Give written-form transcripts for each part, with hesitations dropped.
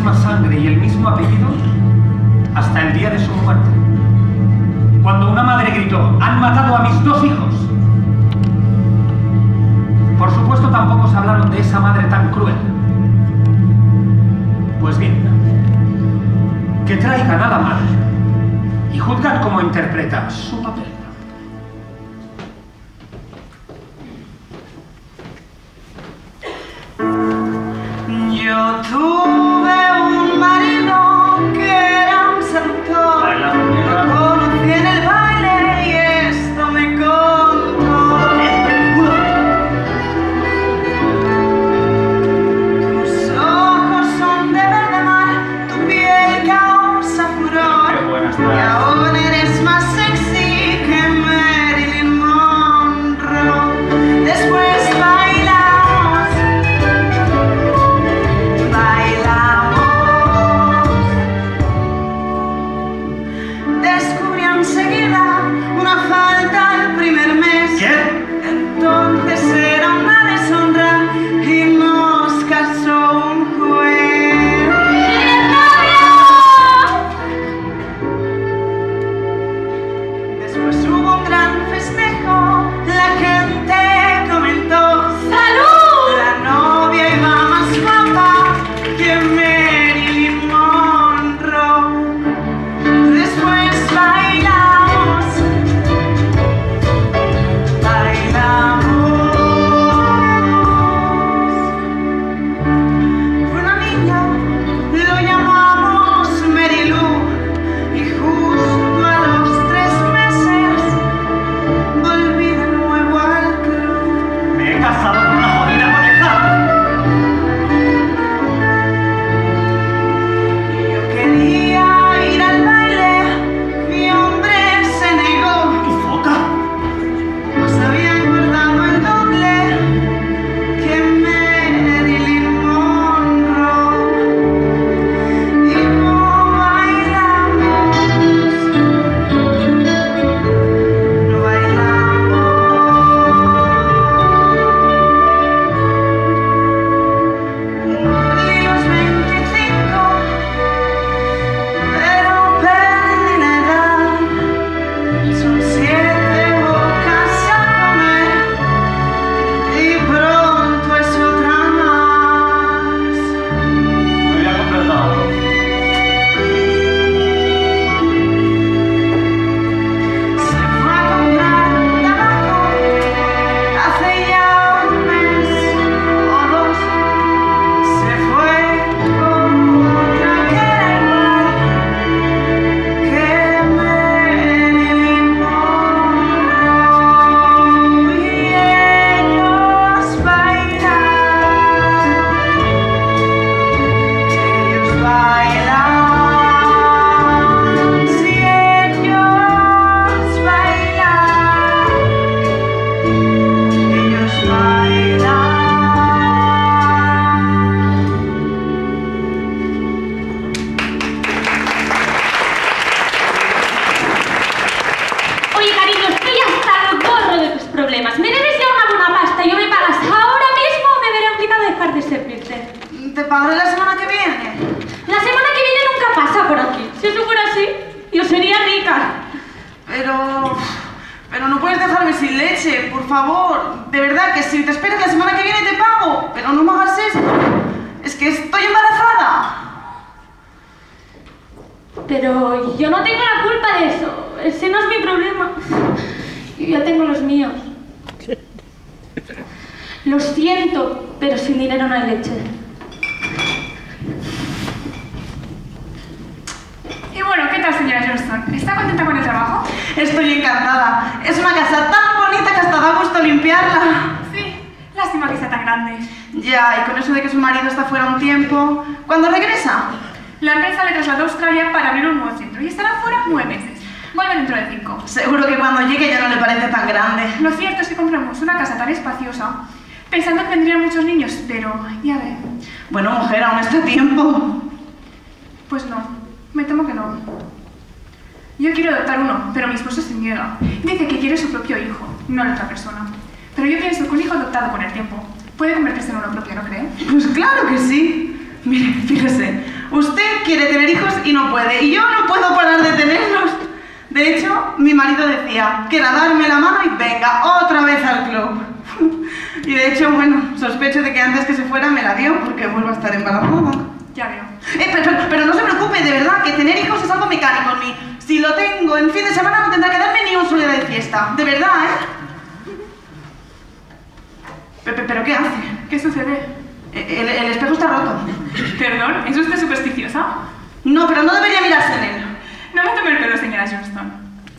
misma sangre y el mismo apellido hasta el día de su muerte. Cuando una madre gritó: «¡Han matado a mis 2 hijos!». Por supuesto, tampoco se hablaron de esa madre tan cruel. Pues bien, que traigan a la madre y juzgan cómo interpreta su papel. Yo tuve un marido que era un seductor. Lo conocí en el baile y esto me contó. Tus ojos son de verde mar, tu piel causa furor. Y ahora eres más sexy que Marilyn Monroe. Después bailamos, descubrí enseguida una falta el primer mes. ¿Qué? Entonces era una deshonra y nos casó un juez. Después hubo un gran festejo, la gente comentó: ¡Salud! La novia iba más guapa que Marilyn Monroe. Después bailamos, fue una niña, lo llamamos Mary Lou, y justo a los 3 meses volví de nuevo al club. Me he casado con una jodida pareja. Yo quería ir al baile, mi hombre se negó. ¿Tu foca? Nos había engordado el doble que Marilyn Monroe. Y no bailamos, no bailamos. Cumplí los 25, pero perdí la edad. Son 7 bocas a comer y pronto es otra más. Me voy a completar. Se fue a comprar tabaco hace ya un mes o 2. Se fue con otra que era igual que Marilyn Monroe. Y ellos bailan, si ellos bailan, ellos bailan. Oye, cariño, estoy hasta el gorro de tus problemas. Me debes ya una buena pasta. Yo me pagas ahora mismo o me veré obligada a dejar de servirte. ¿Te pagaré la semana que viene? La semana que viene nunca pasa por aquí. Si eso fuera así, yo sería rica. Pero no puedes dejarme sin leche, por favor. De verdad, que si te esperas la semana que viene te pago. Pero no me hagas esto. Es que estoy embarazada. Pero yo no tengo la culpa de eso. Ese no es mi problema. Yo ya tengo los míos. Lo siento, pero sin dinero no hay leche. Y bueno, ¿qué tal, señora Johnston? ¿Está contenta con el trabajo? Estoy encantada. Es una casa tan bonita que hasta da gusto limpiarla. Sí, lástima que sea tan grande. Ya, y con eso de que su marido está fuera un tiempo, ¿cuándo regresa? La empresa le trasladó a Australia para abrir un nuevo centro y estará fuera 9 meses. Vuelve dentro de 5. Seguro que cuando llegue ya no le parece tan grande. Lo cierto es que compramos una casa tan espaciosa pensando que vendrían muchos niños, pero ya ve. Bueno, mujer, aún está a tiempo. Pues no, me temo que no. Yo quiero adoptar uno, pero mi esposo se niega. Dice que quiere su propio hijo, no la otra persona. Pero yo pienso que un hijo adoptado con el tiempo puede convertirse en uno propio, ¿no cree? Pues claro que sí. Mire, fíjese, Usted quiere tener hijos y no puede, y yo no puedo parar de tenerlos. De hecho, mi marido decía que era darme la mano y venga, otra vez al club. Y de hecho, bueno, sospecho de que antes que se fuera me la dio porque vuelvo a estar embarazada. Ya veo. Pero no se preocupe, de verdad, que tener hijos es algo mecánico en mí. Si lo tengo en fin de semana no tendrá que darme ni un solo día de fiesta. De verdad, ¿Pero qué hace? ¿Qué sucede? El espejo está roto. Perdón, ¿es usted supersticiosa? No, pero no debería mirarse en él. No me tome el pelo, señora Johnston.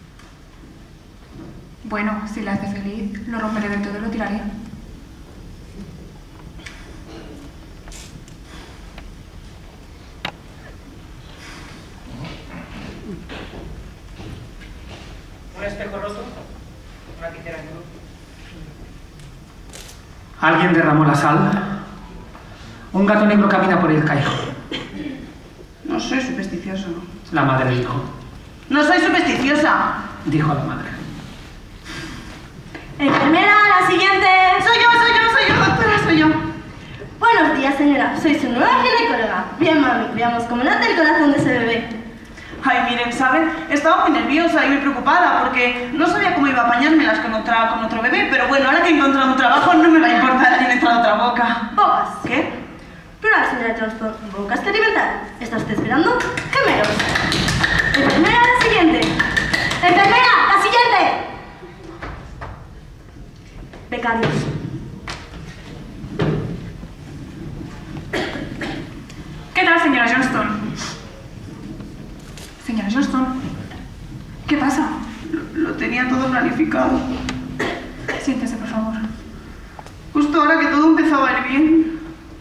Bueno, si la hace feliz, lo romperé de todo y lo tiraré. Un espejo roto, una tijera en cruz. Alguien derramó la sal. Un gato negro camina por el callejón. No soy supersticioso. La madre dijo. No soy supersticiosa. Dijo la madre. Enfermera, la siguiente. Soy yo, doctora, soy yo. Buenos días, señora. Soy su nueva ginecóloga. Bien, mami, veamos cómo late el corazón de ese bebé. Ay, miren, ¿saben? Estaba muy nerviosa y muy preocupada porque no sabía cómo iba a apañármelas con otro bebé, pero bueno, ahora que he encontrado un trabajo no me va a importar quién entra a otra boca. Bocas. ¿Qué? Plural, señora Johnston. Bocas que alimentar. ¿Está usted esperando? Gemelos. Enfermera, la siguiente. Enfermera, la siguiente. Becarios. ¿Qué tal, señora Johnston? Señora Johnston, ¿qué pasa? Lo tenía todo planificado. Siéntese, por favor. Justo ahora que todo empezaba a ir bien.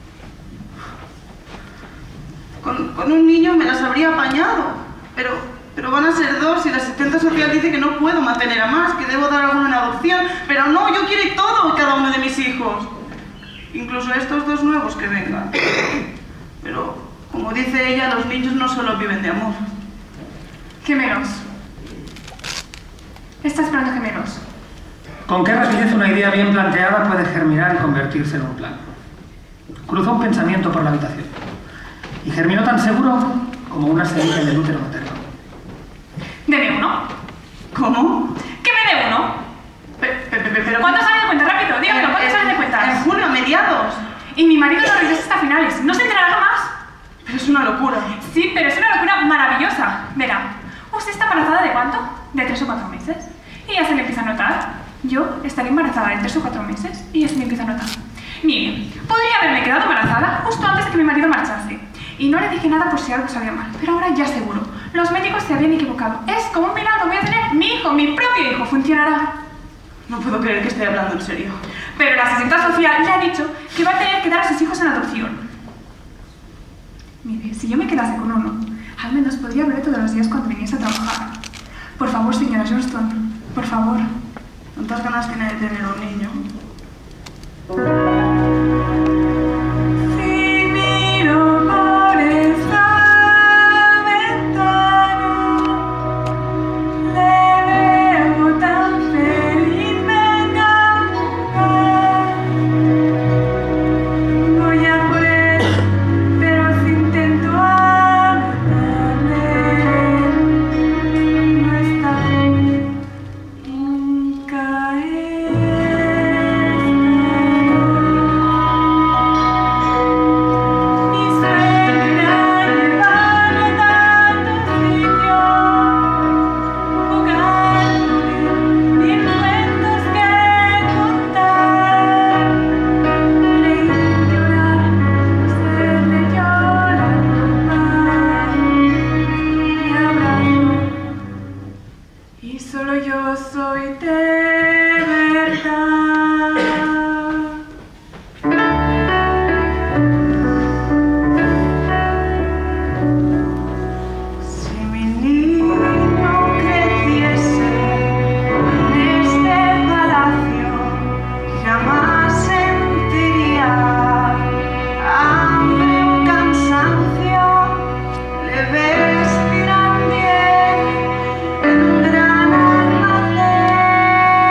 Con un niño me las habría apañado, pero van a ser 2 y la asistente social dice que no puedo mantener a más, que debo dar alguno en adopción. Pero no, yo quiero todo y cada uno de mis hijos. Incluso estos 2 nuevos que vengan. Pero, como dice ella, los niños no solo viven de amor. Gemelos. Está esperando gemelos. ¿Con qué rapidez una idea bien planteada puede germinar y convertirse en un plan? Cruzó un pensamiento por la habitación y germinó tan seguro como una semilla en el útero materno. Deme uno. ¿Cómo? ¿Que me dé uno? Pero ¿Cuándo sale de cuenta? Rápido, dígamelo, ¿cuándo sale de En cuenta? junio, a mediados. Y mi marido no regresa hasta finales. ¿No se enterará jamás? Pero es una locura. Sí, pero es una locura maravillosa. Verá, ¿usted está embarazada de cuánto? ¿De 3 o 4 meses? Y ya se le empieza a notar. Yo estaré embarazada de 3 o 4 meses y ya se me empieza a notar. Mire, podría haberme quedado embarazada justo antes de que mi marido marchase. Y no le dije nada por si algo salía mal, pero ahora ya seguro. Los médicos se habían equivocado. Es como un milagro, voy a tener mi hijo, mi propio hijo. Funcionará. No puedo creer que esté hablando en serio. Pero la asistente social le ha dicho que va a tener que dar a sus hijos en adopción. Mire, si yo me quedase con uno, al menos podría verle todos los días cuando viniese a trabajar. Por favor, señora Johnston, por favor. ¿Cuántas ganas tiene de tener un niño? Si miro por esa ventana, le veo tan feliz, me encanta. Voy a por él, pero si intento agarrarle, no está nunca y solo yo soy de verdad. Si mi niño creciese en este palacio, jamás sentiría hambre o cansancio. Le vestirán bien en un gran almacén.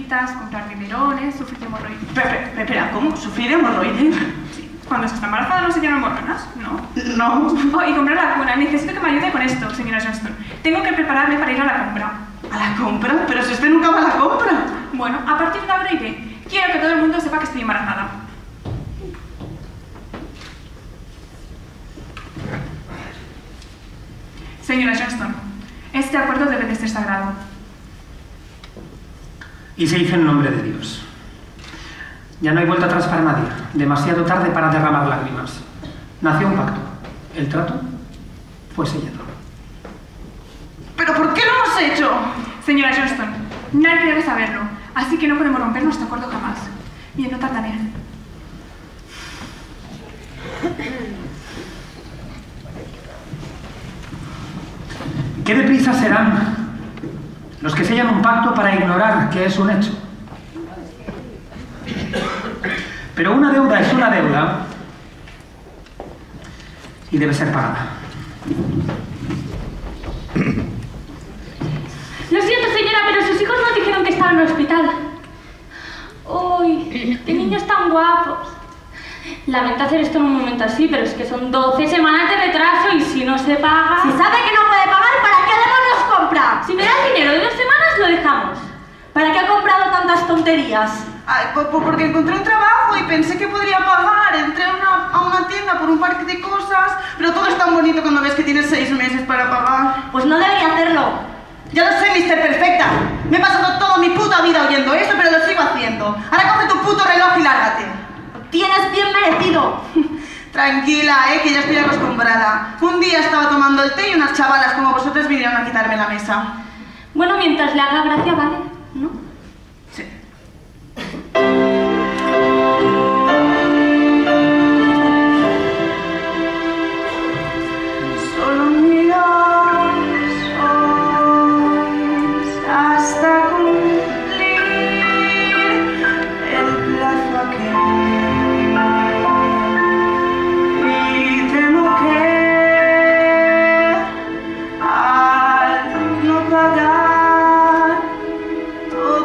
cremitas, comprar biberones, sufrir de hemorroides. Espera, ¿cómo? ¿Sufrir hemorroides? Sí. Cuando se está embarazada no se tienen hormonas, ¿no? No. Oh, y comprar la cuna. Necesito que me ayude con esto, señora Johnston. Tengo que prepararme para ir a la compra. ¿A la compra? Pero si usted nunca va a la compra. Bueno, a partir de ahora iré. Quiero que todo el mundo sepa que estoy embarazada. Señora Johnston, este acuerdo debe de ser sagrado. Y se hizo en nombre de Dios. Ya no hay vuelta atrás para nadie. Demasiado tarde para derramar lágrimas. Nació un pacto. El trato fue sellado. ¿Pero por qué lo hemos hecho? Señora Johnston, nadie debe saberlo, así que no podemos romper nuestro acuerdo jamás. Bien, no tardaré. ¿Qué deprisa serán los que sellan un pacto para ignorar que es un hecho? Pero una deuda es una deuda y debe ser pagada. Lo siento, señora, pero sus hijos nos dijeron que estaban en el hospital. ¡Uy! ¡Qué niños tan guapos! Lamento hacer esto en un momento así, pero es que son 12 semanas de retraso y si no se paga... Si sabe que no puede pagar, ¿para qué demonios compra? Si me da el dinero de 2 semanas, lo dejamos. ¿Para qué ha comprado tantas tonterías? Ay, porque encontré un trabajo y pensé que podría pagar. Entré a una tienda por un par de cosas, pero todo es tan bonito cuando ves que tienes 6 meses para pagar. Pues no debería hacerlo. Ya lo sé, Mr. Perfecta. Me he pasado toda mi puta vida oyendo eso, pero lo sigo haciendo. Ahora coge tu puto reloj y lárgate. Lo tienes bien merecido. Tranquila, que ya estoy acostumbrada. Un día estaba tomando el té y unas chavalas como vosotras vinieron a quitarme la mesa. Bueno, mientras le haga gracia, vale, ¿no? Sí. Solo míos hasta cumplir el plazo aquel. Y temo que al no pagar todo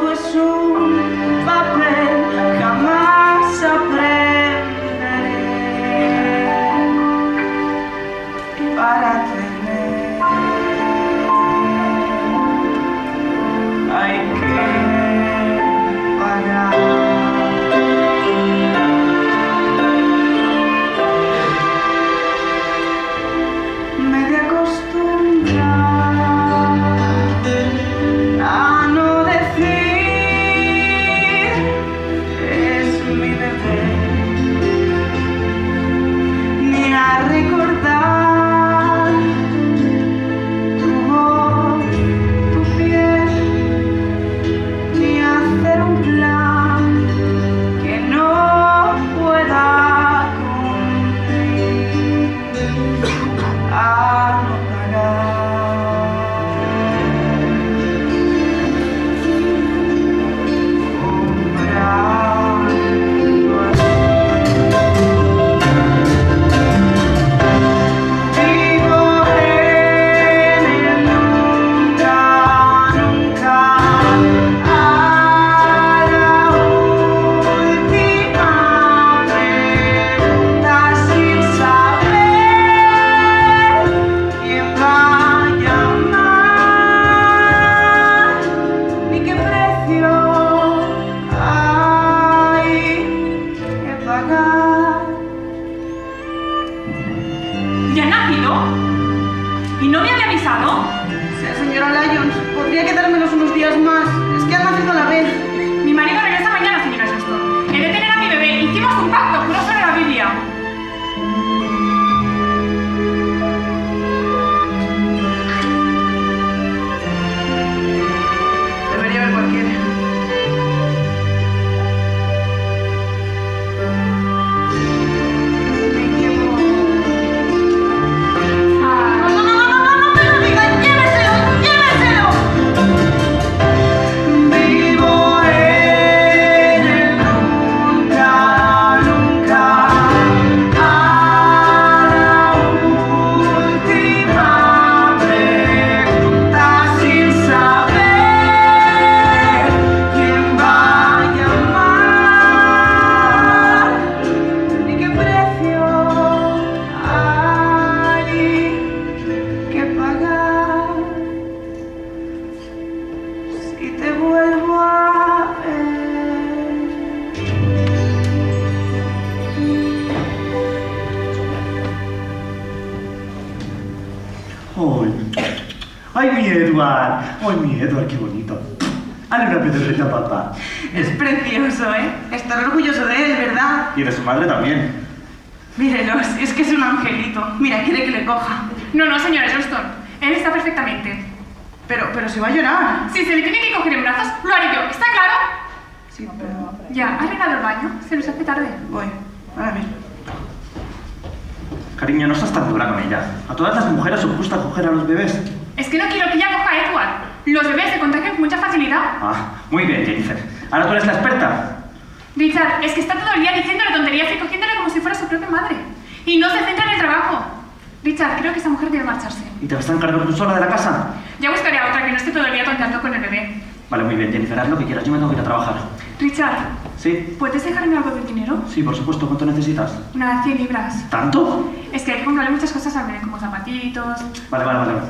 ¡Ay, mi Edward! ¡Ay, mi Edward, qué bonito! Hazle una pedorreta a papá. Es precioso, ¿eh? Estar orgulloso de él, ¿verdad? Y de su madre también. Mírelos, es que es un angelito. Mira, quiere que le coja. No, señora Johnston. Él está perfectamente. Pero si va a llorar. Si se le tiene que coger en brazos, lo haré yo. ¿Está claro? Sí, pero... Ya, ¿has arreglado el baño? Se nos hace tarde. Voy. Ahora mismo. Cariño, no estás tan dura con ella. A todas las mujeres os gusta coger a los bebés. Es que no quiero que ella coja a Edward. Los bebés se contagian con mucha facilidad. Ah, muy bien, Jennifer. Ahora tú eres la experta. Richard, es que está todo el día diciéndole tonterías y cogiéndole como si fuera su propia madre. Y no se centra en el trabajo. Richard, creo que esa mujer debe marcharse. ¿Y te vas a encargar tú sola de la casa? Ya buscaré a otra que no esté todo el día tonteando con el bebé. Vale, muy bien, Jennifer, haz lo que quieras. Yo me tengo que ir a trabajar. Richard, ¿Sí? ¿puedes dejarme algo de dinero? Sí, por supuesto. ¿Cuánto necesitas? Unas 100 libras. ¿Tanto? Es que hay que comprarle muchas cosas al bebé, como zapatitos. Vale.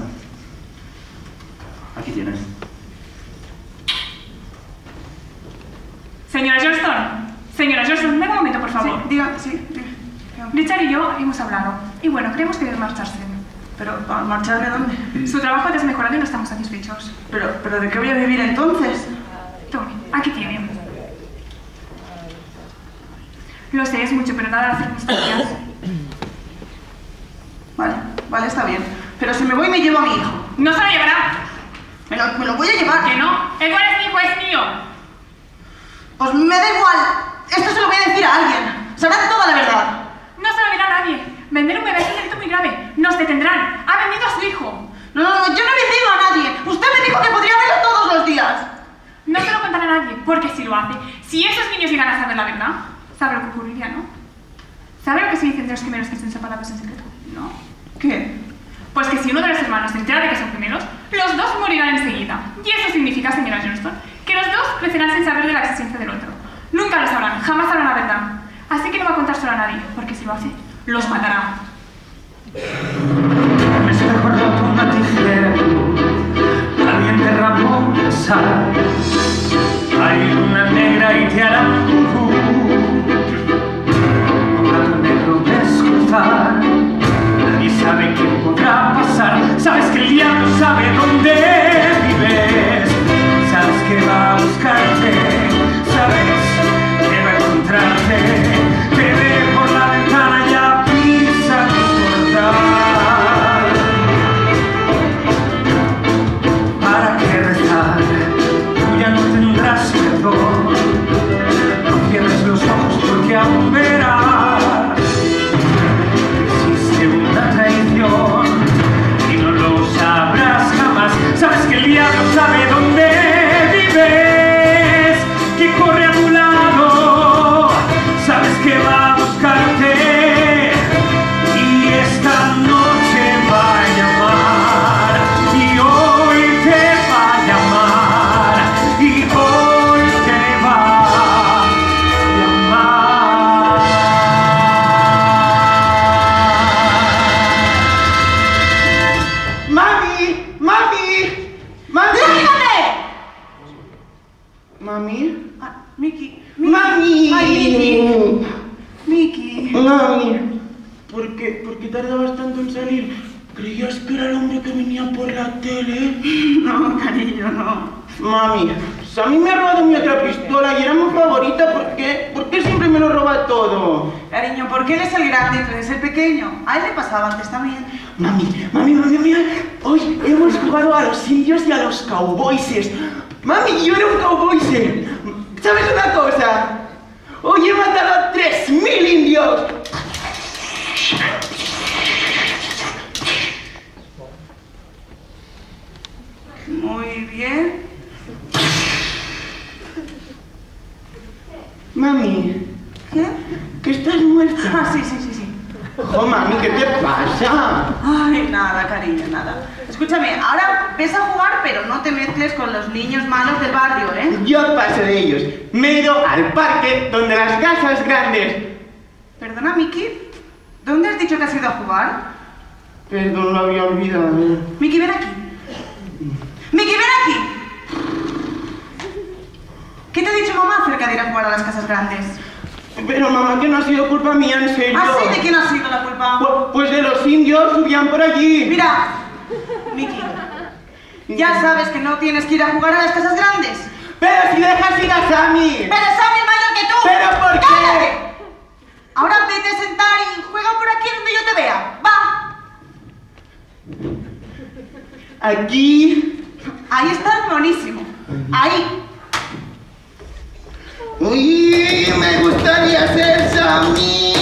Aquí tienes. Señora Johnston, venga un momento, por favor. Sí, diga. Richard y yo hemos hablado. Y bueno, creemos que debe marcharse. Pero, ¿a marchar de dónde? Su trabajo ha desmejorado y no estamos satisfechos. Pero ¿de qué voy a vivir entonces? Tome, aquí tiene. Lo sé, es mucho, pero dadas las circunstancias. Vale, está bien. Pero si me voy, me llevo a mi hijo. No se lo llevará. Me lo voy a llevar. ¿Que no? Edward es mi hijo, es mío. Pues me da igual. Esto se lo voy a decir a alguien. Sabrán toda la verdad. No se lo dirá a nadie. Vender un bebé es un delito muy grave. Nos detendrán. Ha vendido a su hijo. No, yo no he vendido a nadie. Usted me dijo que podría verlo todos los días. No se lo contará a nadie, porque si lo hace, si esos niños llegan a saber la verdad, sabe lo que ocurriría, ¿no? ¿Sabe lo que se dicen de los gemelos que estén separados en secreto? ¿No? ¿Qué? Pues que si uno de los hermanos se entera de que son gemelos, los dos morirán enseguida. Y eso significa, señora Johnston, que los dos crecerán sin saber de la existencia del otro. Nunca lo sabrán, jamás sabrán la verdad. Así que no va a contárselo a nadie, porque si lo hace, los matará. Me espejo roto una tijera, alguien derramó sal. Hay luna negra y te hará un gato negro ves cruzar. Nadie sabe quién podrá pasar. Sabes que el diablo sabe dónde vives. Sabes que va a buscarte. Sabes que va a encontrarte. Te ve por la ventana y ya pisa tu portal. ¿Para qué rezar? Tú ya no tendrás perdón. No cierres los ojos porque aún verás. Existe una traición y no lo sabrás jamás. Sabes que el diablo sabe dónde vives, que corre a tu lado. Sabes que va a buscarte y esta noche va a llamar y hoy te va a llamar y hoy te va a llamar. ¡Mami! Miki. ¡Mami! ¡Ay, Miki! Mami, ¿por qué tardabas tanto en salir? ¿Creías que era el hombre que venía por la tele? No, cariño, no. Mami, a mí me ha robado mi otra pistola y era mi favorita. ¿Por qué siempre me lo roba todo? Cariño, porque él es el grande y tú eres el pequeño. A él le pasaba antes también. Mami, hoy hemos jugado a los indios y a los cowboyses. Mami, yo era un cowboyse. ¿Sabes una cosa? Hoy he matado a 3000 indios. Muy bien. Mami, ¿Qué? que estás muerta. Ah, sí. Oh, mami, ¿qué te pasa? Ay, nada, cariño, nada. Escúchame, ahora ves a jugar, pero no te mezcles con los niños malos del barrio, ¿eh? Yo paso de ellos. Me he ido al parque donde las casas grandes. Perdona, Miki, ¿dónde has dicho que has ido a jugar? Perdón, lo había olvidado. Miki, ven aquí. Miki, ven aquí. ¿Qué te ha dicho mamá acerca de ir a jugar a las casas grandes? Pero mamá, que no ha sido culpa mía, en serio. ¿Ah, sí? ¿De quién ha sido la culpa? Pues de los indios, subían por allí. Mira, Miki, Ya sabes que no tienes que ir a jugar a las casas grandes. ¡Pero si dejas ir a Sammy! ¡Pero Sammy es mayor que tú! ¿Pero por qué? ¡Cállate! Ahora vete a sentar y juega por aquí donde yo te vea. ¡Va! Aquí. Ahí estás buenísimo. Ahí. ¡Uy! ¡Me gustaría ser Sammy!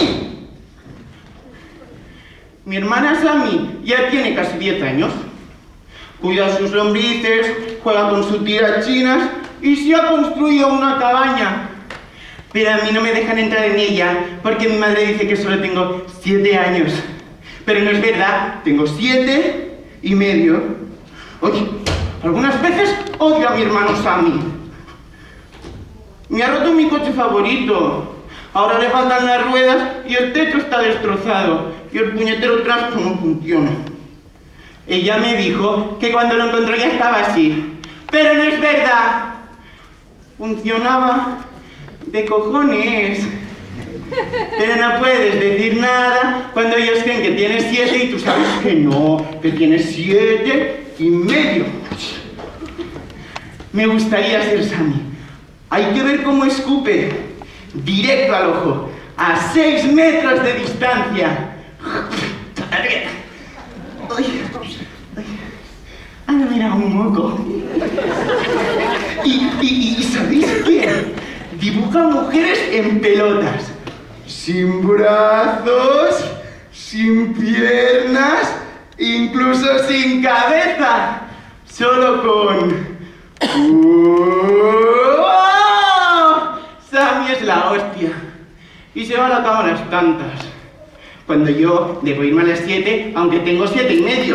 Mi hermana Sammy ya tiene casi 10 años. Cuida sus lombrices, juega con sus tirachinas y se ha construido una cabaña. Pero a mí no me dejan entrar en ella porque mi madre dice que solo tengo 7 años. Pero no es verdad, tengo 7 y medio. Oye, algunas veces odio a mi hermano Sammy. Me ha roto mi coche favorito. Ahora le faltan las ruedas y el techo está destrozado. Y el puñetero trasto no funciona. Ella me dijo que cuando lo encontró ya estaba así. Pero no es verdad. Funcionaba de cojones. Pero no puedes decir nada cuando ellos creen que tienes 7 y tú sabes que no, que tienes 7 y medio. Me gustaría ser Sammy. Hay que ver cómo escupe. Directo al ojo. A 6 metros de distancia. Ana, mira, un moco. ¿Y sabéis qué? Dibuja mujeres en pelotas. Sin brazos, sin piernas, incluso sin cabeza. Solo con... Sammy es la hostia. Y se va a la cama a las tantas. Cuando yo debo irme a las 7, aunque tengo 7 y medio.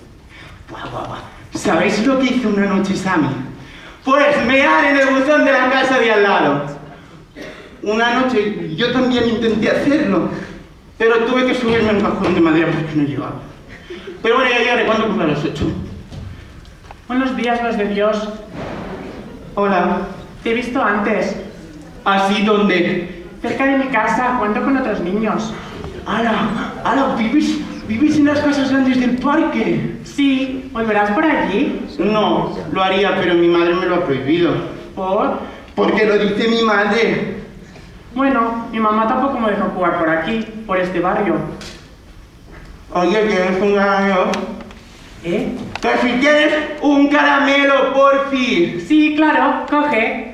¿Sabéis lo que hizo una noche Sammy? Pues mear en el buzón de la casa de al lado. Una noche yo también intenté hacerlo, pero tuve que subirme a un cajón de madera porque no llegaba. Pero bueno, ya llegaré cuando cumpla los 8. Buenos días, los de Dios. Hola. Te he visto antes. ¿Así dónde? Cerca de mi casa, jugando con otros niños. ¡Hala! ¿Vives en las casas grandes del parque? Sí, ¿volverás por allí? No, lo haría, pero mi madre me lo ha prohibido. ¿Por? Porque lo dice mi madre. Bueno, mi mamá tampoco me dejó jugar por aquí, por este barrio. Oye, ¿tienes un caramelo? ¿Eh? ¡Que si tienes un caramelo, porfi! Sí, claro, coge.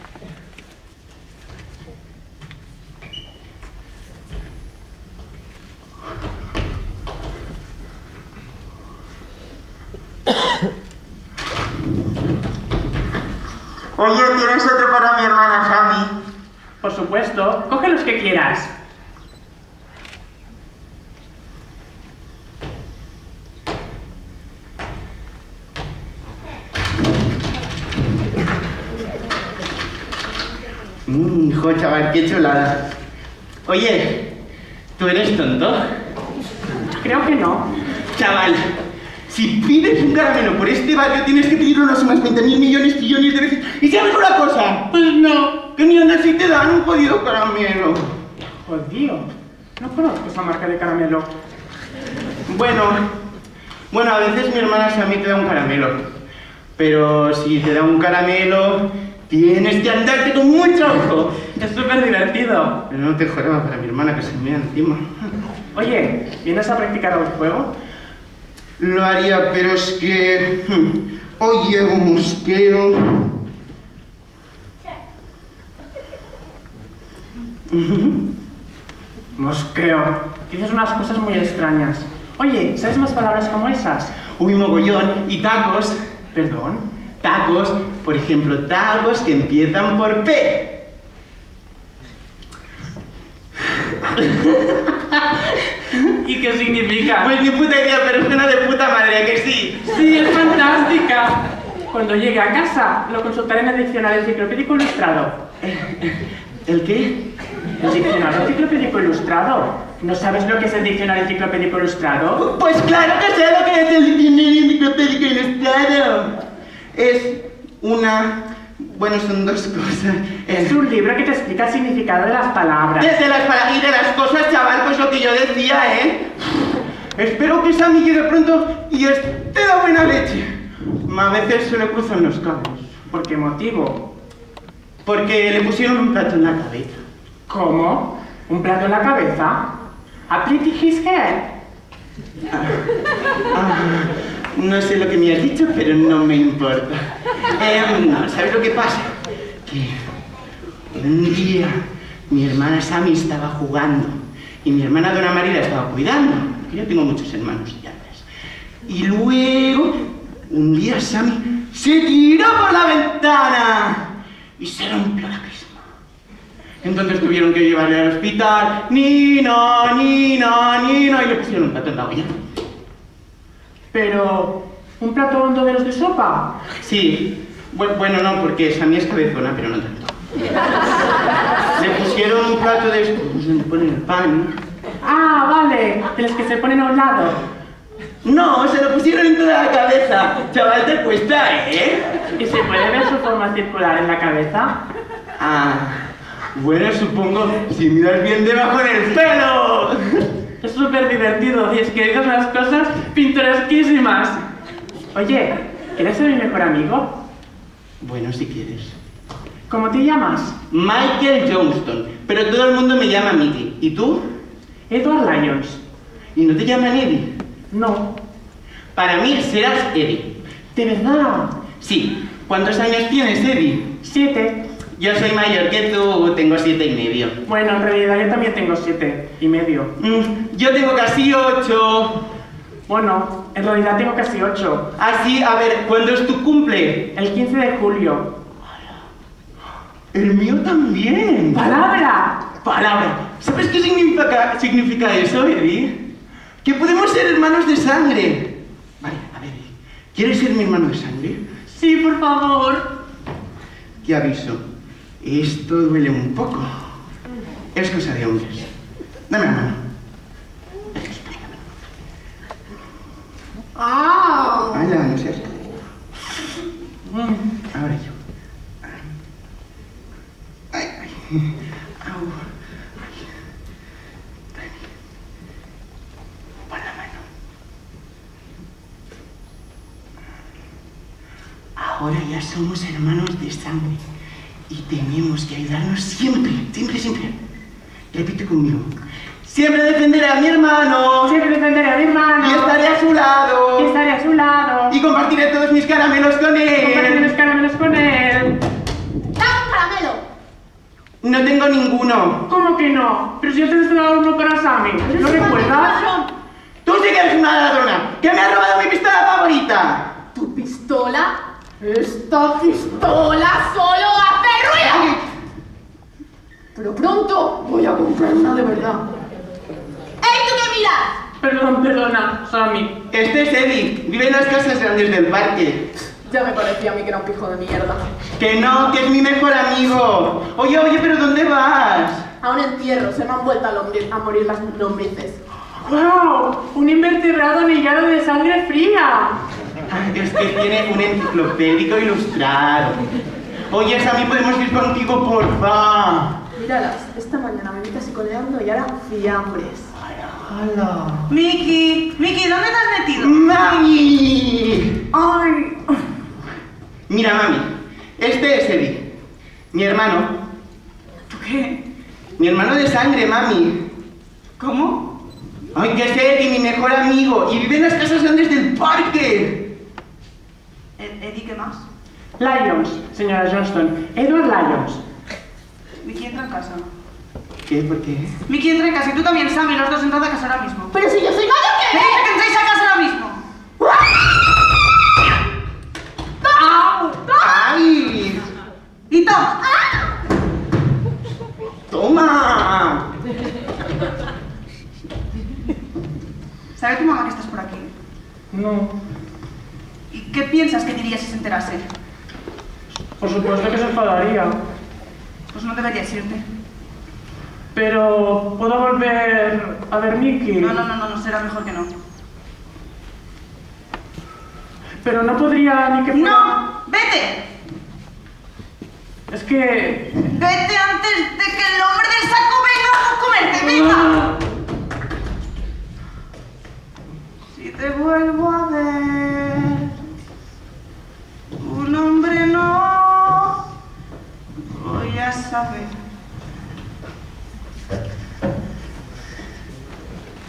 Oye, ¿tienes otro para mi hermana Sammy? Por supuesto, coge los que quieras. Hijo, chaval, qué chulada. Oye, ¿tú eres tonto? Creo que no. Chaval, si pides un caramelo por este barrio tienes que pedirlo unos 20.000 millones de veces. ¿Y sabes una cosa? Pues no, que ni aún así te dan un jodido caramelo. Jodido. No conozco esa marca de caramelo. Bueno, a veces mi hermana Sammy te da un caramelo. Pero si te da un caramelo, tienes que andarte con mucho ojo. Es súper divertido. Pero no te jodas para mi hermana que se me da encima. Oye, ¿vienes a practicar el juego? Lo haría, pero es que... hoy llevo un mosqueo. Mosqueo. Dices unas cosas muy extrañas. Oye, ¿sabes más palabras como esas? Uy, mogollón. Y tacos. ¿Perdón? Tacos, por ejemplo, tacos que empiezan por P. ¿Y qué significa? Pues ni puta idea, pero es una de puta madre, que sí. Sí, es fantástica. Cuando llegue a casa, lo consultaré en el diccionario enciclopédico ilustrado. ¿El qué? ¿El diccionario enciclopédico ilustrado? ¿No sabes lo que es el diccionario enciclopédico ilustrado? Pues claro que sé lo que es el diccionario enciclopédico ilustrado. Es una... Bueno, son dos cosas. Es un libro que te explica el significado de las palabras. Desde las palabras y de las cosas, chaval, pues lo que yo decía, ¿eh? Espero que Sammy llegue pronto y esté de buena leche. A veces se le cruzan los cables. ¿Por qué motivo? Porque le pusieron un plato en la cabeza. ¿Cómo? ¿Un plato en la cabeza? ¿A pretty his head? No sé lo que me has dicho, pero no me importa. No, ¿sabes lo que pasa? Que un día mi hermana Sammy estaba jugando y mi hermana Dona María la estaba cuidando. Yo tengo muchos hermanos ya ves. Y luego, un día Sammy se tiró por la ventana y se rompió la crisma. Entonces tuvieron que llevarle al hospital. Nina, Nina, Nina. Y le pusieron un plato en la olla. Pero... ¿un plato hondo de los de sopa? Sí. Bueno, no, porque Sammy es cabezona, pero no tanto. Le pusieron un plato de estos donde ponen el pan. Ah, vale. De los que se ponen a un lado. No, se lo pusieron en toda la cabeza. Chaval, te cuesta, ¿eh? ¿Y se puede ver su forma circular en la cabeza? Bueno, supongo, si miras bien debajo del pelo. Es súper divertido y es que dices unas cosas pintoresquísimas. Oye, ¿quieres ser mi mejor amigo? Bueno, si quieres. ¿Cómo te llamas? Michael Johnston, pero todo el mundo me llama Mickey. ¿Y tú? Edward Lyons. ¿Y no te llaman Eddie? No. Para mí serás Eddie. ¿De verdad? Sí. ¿Cuántos años tienes, Eddie? 7. Yo soy mayor que tú, tengo 7 y medio. Bueno, en realidad yo también tengo 7 y medio. Yo tengo casi 8. Bueno, en realidad tengo casi 8. Así, a ver, ¿cuándo es tu cumple? El 15 de julio. El mío también. ¡Palabra! Palabra. ¿Sabes qué significa eso, Eddie? Que podemos ser hermanos de sangre. Vale, a ver, ¿quieres ser mi hermano de sangre? Sí, por favor. Te aviso, esto duele un poco. Es cosa de hombres. Dame la mano. Hala, no seas. Ahora yo. Ay, ay. Au. Pon la mano. Ahora ya somos hermanos de sangre y tenemos que ayudarnos siempre, siempre, siempre. Repite conmigo. Siempre defenderé a mi hermano. Siempre defenderé a mi hermano. Y estaré a su lado. Y estaré a su lado. Y compartiré todos mis caramelos con él. Compartiré mis caramelos con él. ¡Dame un caramelo! No tengo ninguno. ¿Cómo que no? Pero si yo te he dado uno para Sammy. ¿No recuerdas? Tú sí que eres una ladrona, que me ha robado mi pistola favorita. ¿Tu pistola? ¡Esta pistola solo hace ruido! Pero pronto voy a comprar una de verdad. ¡Ey, tú qué miras! Perdona, Sammy. Este es Eddie, vive en las casas grandes del parque. Ya me parecía a mí que era un pijo de mierda. Que no, que es mi mejor amigo. Oye, pero ¿dónde vas? A un entierro, se me han vuelto a morir las lombrices. ¡Wow! Un invertebrado anillado de sangre fría. Es que tiene un enciclopédico ilustrado. Oye, Sammy, ¿podemos ir contigo, porfa? Míralas, esta mañana me vi casi coleando y ahora fiambres. ¡Hala! Miki, Miki, ¿dónde te has metido? ¡Mami! Ay. Mira, mami, este es Eddie, mi hermano. ¿Tú qué? Mi hermano de sangre, mami. ¿Cómo? Ay, que es Eddie, mi mejor amigo, y vive en las casas grandes del parque. ¿Eddie qué más? Lyons, señora Johnston. Edward Lyons. Miki entra en casa. ¿Qué? ¿Por qué? Miki entra en casa y tú también, Sammy, los dos entrad a casa ahora mismo. Pero si yo soy mayor que ¡Que dice que entréis a casa ahora mismo! ¡Au! ¡Ay! ¡Y toma! ¡Toma! ¿Sabe tu mamá que estás por aquí? No. ¿Y qué piensas que diría si se enterase? Por supuesto que se enfadaría. Pues no deberías irte. Pero... ¿puedo volver a ver Mickey? No, será mejor que no. Pero no podría ni que fuera... ¡No! ¡Vete! Es que... ¡Vete antes de que el hombre del saco venga a comerte! ¡Venga! Si te vuelvo a ver...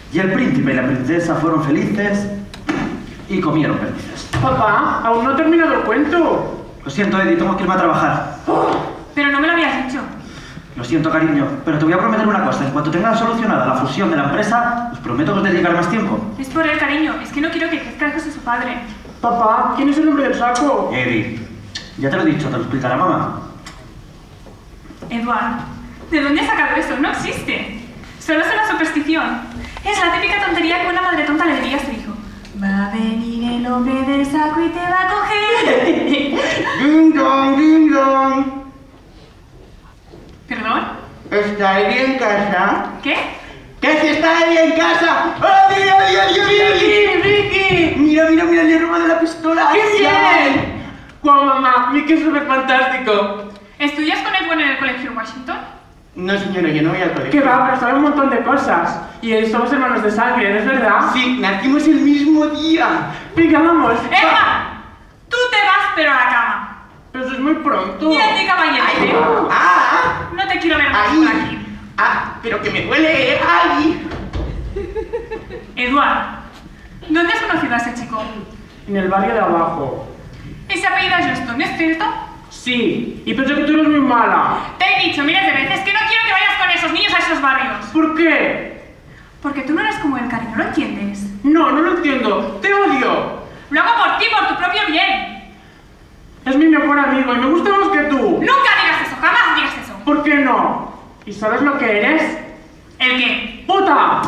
Y el príncipe y la princesa fueron felices y comieron perdices. Papá, aún no he terminado el cuento. Lo siento, Eddie, tengo que irme a trabajar. Pero no me lo habías dicho. Lo siento, cariño, pero te voy a prometer una cosa. En cuanto tenga solucionada la fusión de la empresa, os prometo que os dedicaré más tiempo. Es por él, cariño. Es que no quiero que crezca lejos de su padre. Papá, ¿quién es el hombre del saco? Eddie, ya te lo he dicho, te lo explicará mamá. Eduard, ¿de dónde has sacado eso? No existe. Solo es una superstición. Es la típica tontería que una madre tonta le diría a su hijo. Va a venir el hombre del saco y te va a coger. Ding dong, ding dong. ¿Perdón? ¿Está Eddie en casa? ¿Qué? ¿Qué si está Eddie en casa? ¡Eddie! ¡Ricky! Mira, le he robado la pistola. ¡Qué bien! ¡Guau, mamá! ¡Mickey es súper fantástico! ¿Estudias con Edwin en el colegio Washington? No, señora, yo no voy al colegio. Que va, pero sabe un montón de cosas. Y somos hermanos de sangre, ¿no es verdad? Sí, nacimos el mismo día. Venga, vamos. ¡Emma! Tú te vas, pero a la cama. Pero eso es muy pronto. Y a ti, caballerete. No te quiero ver más por aquí. Pero que me duele, ¡ay! Eduard, ¿dónde has conocido a ese chico? En el barrio de abajo. Ese apellido es Johnston, ¿es cierto? Sí, y pensé que tú eres muy mala. Te he dicho miles de veces que no quiero que vayas con esos niños a esos barrios. ¿Por qué? Porque tú no eres como el cariño, ¿lo entiendes? No, no lo entiendo. ¡Te odio! Lo hago por ti, por tu propio bien. Es mi mejor amigo y me gusta más que tú. Nunca digas eso, jamás digas eso. ¿Por qué no? ¿Y sabes lo que eres? ¿El qué? ¡Puta!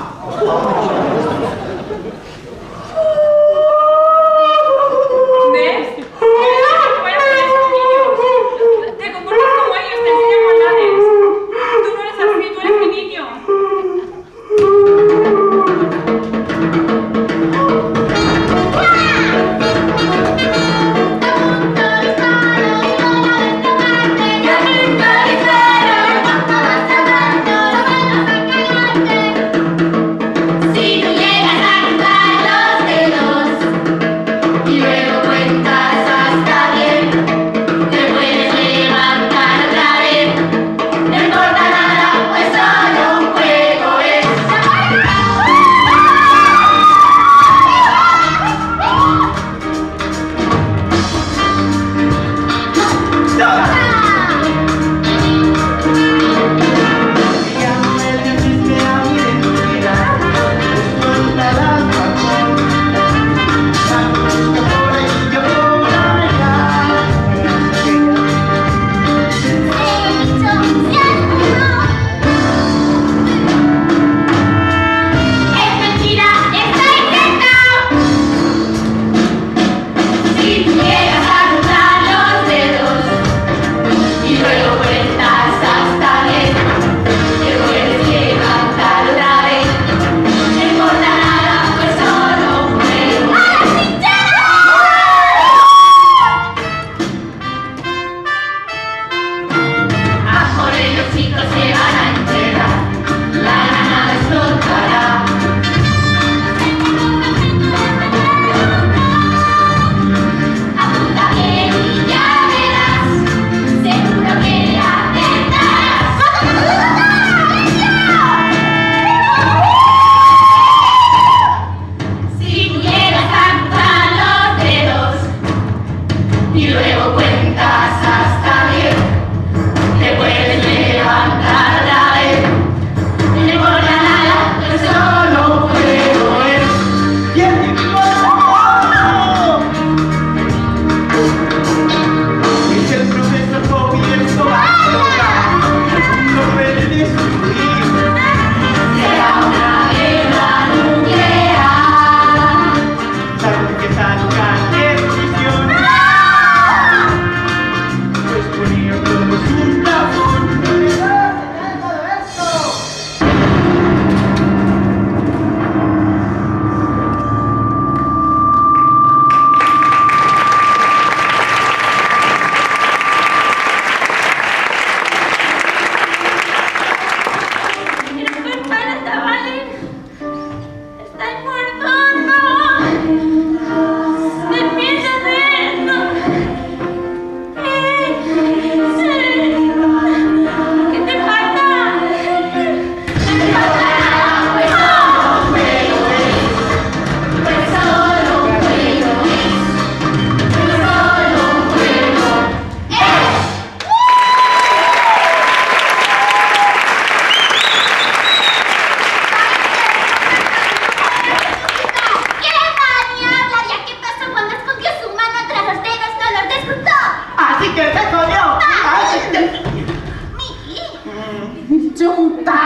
¿Ves? Voy a hacer esos niños. Te comportas como ellos, te enseñan maldades. Tú no eres así, tú eres mi niño. Si tú llegas a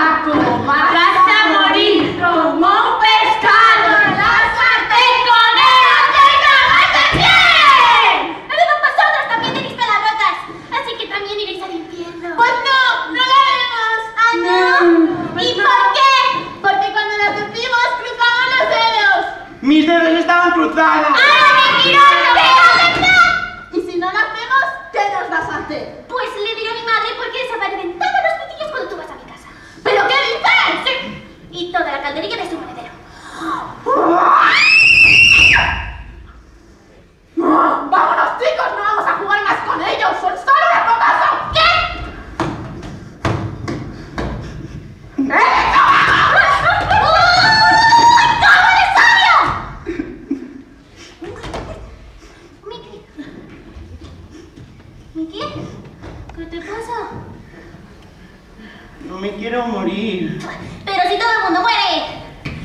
saco, Vas a morir como un pescado en la sartén con el aceite más de pie. Luego vosotros también tenéis palabrotas, así que también iréis al infierno. Pues no la haremos. ¿Ah, no? ¿Y por qué? Porque cuando las decimos cruzamos los dedos. Mis dedos estaban cruzados. ¡Ah, mentiroso! ¡Pero verdad! Y si no lo hacemos, ¿qué nos vas a hacer? Pues le diré a mi madre porque desaparecen todos los pitillos cuando tú vas a mi casa. ¿Pero qué dices? Sí. Y toda la calderilla de su monedero. ¡Vámonos, chicos! ¡No vamos a jugar más con ellos! ¡Son solo un focazo! ¿Qué? ¿Miki? ¿Qué te pasa? No me quiero morir. Pero si todo el mundo muere.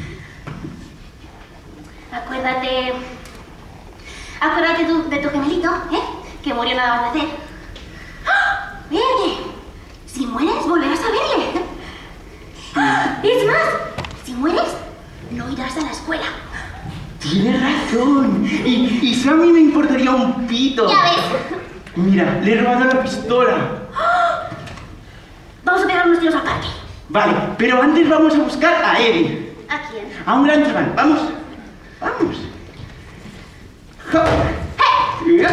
Acuérdate de tu gemelito, ¿eh? Que murió nada más nacer. ¡Ah! ¡Verde! Si mueres, volverás a verle. ¡Ah! Es más, si mueres, no irás a la escuela. Tienes razón. Y si a mí me importaría un pito. Ya ves. Mira, le he robado la pistola. ¡Ah! Vamos a pegar unos tiros al parque. Vale, pero antes vamos a buscar a Eddie. ¿A quién? A un gran chaval. Vamos. Vamos. Ja. Ya.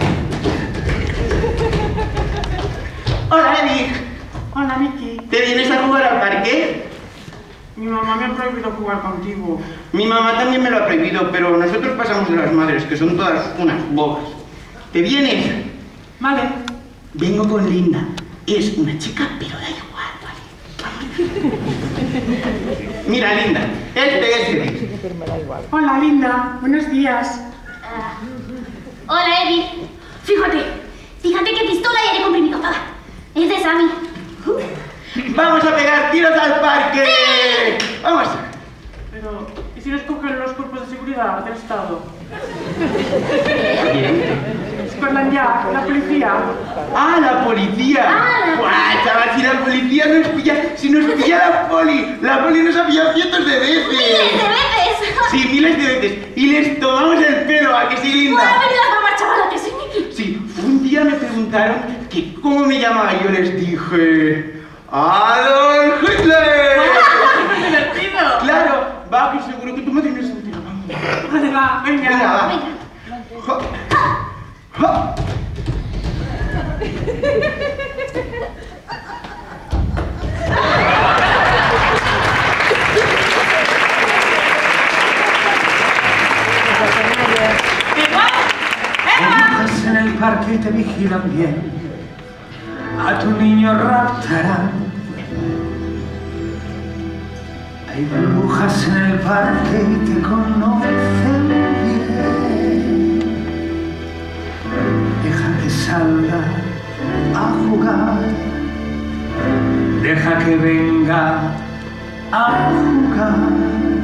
Hola, Eddie. Hola, Miki. ¿Te vienes a jugar al parque? Mi mamá me ha prohibido jugar contigo. Mi mamá también me lo ha prohibido, pero nosotros pasamos de las madres, que son todas unas bobas. ¿Te vienes? Vale. Vengo con Linda. Es una chica, pero da igual, ¿vale? Mira, Linda, este es Eddie. Hola, Linda. Buenos días. Hola, Eddie. Fíjate qué pistola ya le compré mi papá. Es de Sammy. ¡Vamos a pegar tiros al parque! ¡Sí! ¡Vamos! Pero, ¿y si nos cogen los cuerpos de seguridad del Estado? Scotland Yard, la policía. ¡Ah, la policía! ¡Guau, chaval! Si la policía nos pilla... Si nos pilla la poli nos ha pillado cientos de veces. ¡Miles de veces! Sí, miles de veces. Y les tomamos el pelo, ¿a que sí, Linda? ¡Buah, venido las bromas, chavala, que soy Miki! Sí, un día me preguntaron que cómo me llamaba y yo les dije... ¡Adolf Hitler! ¡Qué divertido! Claro, va, que seguro que tú me tienes entero. Vamos. Vale, va, venga. Venga, va. Ja. Ja. Brujas en el parque te vigilan bien, a tu niño raptarán. Hay brujas en el parque y te conocen bien. Deja que salga a jugar, deja que venga a jugar.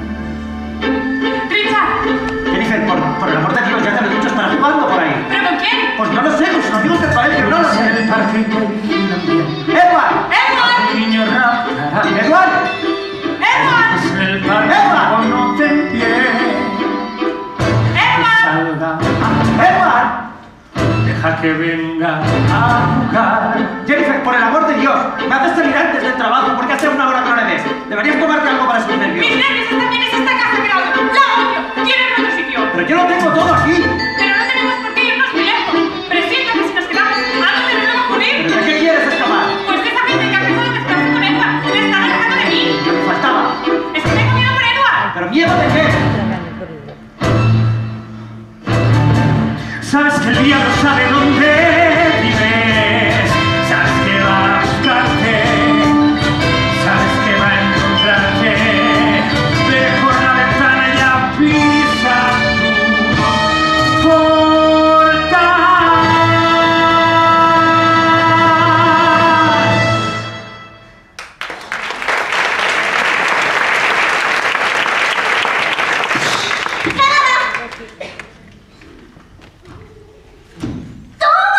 ¡Richard! Jennifer, por el amor de Dios, ya te lo he dicho, ¿estás jugando por ahí? ¿Pero con quién? Pues no lo sé, los amigos del colegio, no lo sé. En el parque te vigilan bien, ¡Edward! ¡Edward! tu niño raptará. ¡Edward! ¡Edward! En el parque te conocen bien. ¡Edward! Salga, ¡Edward! deja que venga a jugar. Jennifer, por el amor de Dios, me haces salir antes del trabajo porque hace una hora que no le des. Deberías tomarte algo para sus nervios. Mis nervios también es esta casa que la odio. ¡La odio! ¡Quiero ir a otro sitio! Pero yo lo tengo todo aquí. Pero no tenemos por qué irnos muy lejos. Presiento que si nos quedamos, algo debe luego ocurrir. ¿Pero de qué quieres escapar? Pues de esa gente que ha empezado a mezclarse con Edward. Le están alejando de mí. Lo que faltaba. Es que tengo miedo por Edward. ¿Pero miedo de qué? Sabes que el diablo sabe dónde vives, sabes que va a buscarte, sabes que va a encontrarte. Ve por la ventana y avisa tu portal.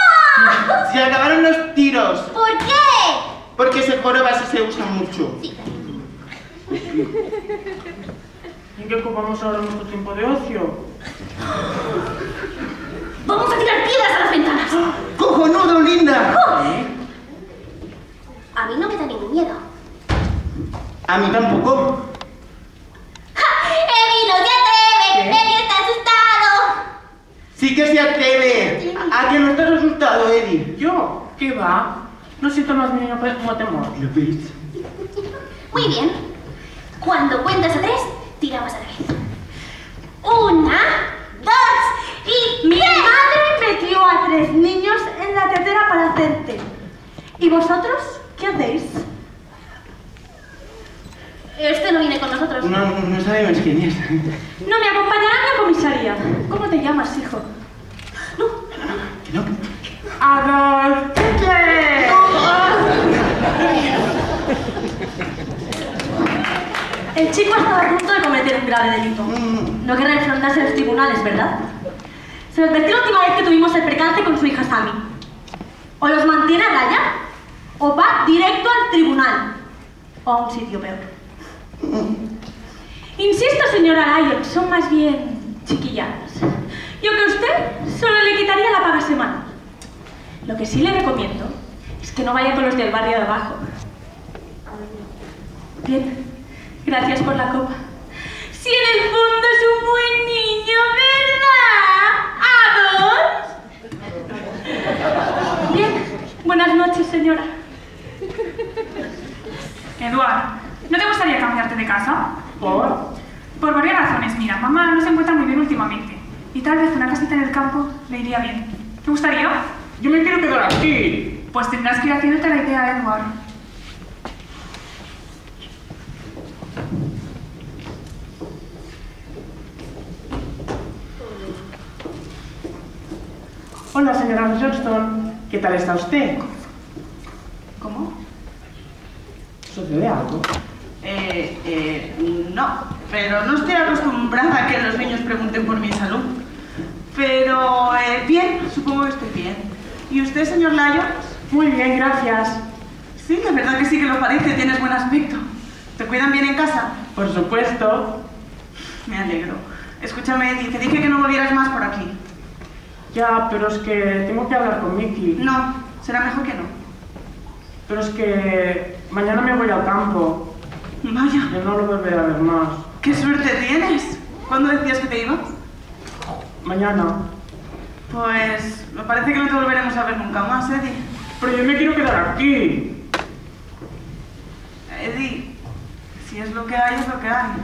Se acabaron los tiros. ¿Por qué? Porque ese joroba sí se usa mucho. Sí. ¿En qué ocupamos ahora nuestro tiempo de ocio? ¡Vamos a tirar piedras a las ventanas! ¡Cojonudo, linda! A mí no me da ningún miedo. A mí tampoco. ¡Ja! ¡Eddie no se atreve! ¡Eddie está asustado! Sí que se atreve. ¿A que no estás asustado, Eddie? ¿Yo? ¿Qué va? No siento más mínimo temor. ¿Lo ves? Muy bien. Cuando cuentas a 3, tiramos a la vez. 1, 2 y... Mi madre metió a 3 niños en la tetera para hacer té. ¿Y vosotros qué hacéis? Este no viene con nosotros. No sabemos quién es. No me acompañarán a la comisaría. ¿Cómo te llamas, hijo? Que no. ¡Adolf Hitler! El chico estaba a punto de cometer un grave delito. No querrá enfrentarse a los tribunales, ¿verdad? Se lo advertí la última vez que tuvimos el percance con su hija Sammy. O los mantiene a raya, o va directo al tribunal. O a un sitio peor. Insisto, señora Lyon, son más bien chiquilladas. Yo que a usted solo le quitaría la paga semanal. Lo que sí le recomiendo es que no vaya con los del barrio de abajo. Bien, gracias por la copa. Si en el fondo es un buen niño, ¿verdad, Adolf? Bien, buenas noches, señora. Eduard, ¿no te gustaría cambiarte de casa? ¿Por? Por varias razones. Mira, mamá no se encuentra muy bien últimamente. Y tal vez una casita en el campo le iría bien. ¿Te gustaría? Yo me quiero quedar aquí. Pues tendrás que ir haciéndote la idea, Eduard. Hola, señora Johnston. ¿Qué tal está usted? ¿Cómo? ¿Sucede algo? No, pero no estoy acostumbrada a que los niños pregunten por mi salud. Pero, bien, supongo que estoy bien. ¿Y usted, señor Lyon? Muy bien, gracias. Sí, la verdad que sí que lo parece, tienes buen aspecto. ¿Te cuidan bien en casa? Por supuesto. Me alegro. Escúchame, Eddie, te dije que no volvieras más por aquí. Ya, pero es que tengo que hablar con Mickey. No, será mejor que no. Pero es que mañana me voy al campo. Vaya. Yo no lo volveré a ver más. ¡Qué suerte tienes! ¿Cuándo decías que te ibas? Mañana. Pues me parece que no te volveremos a ver nunca más, Eddie. Pero yo me quiero quedar aquí. Eddie, si es lo que hay, es lo que hay.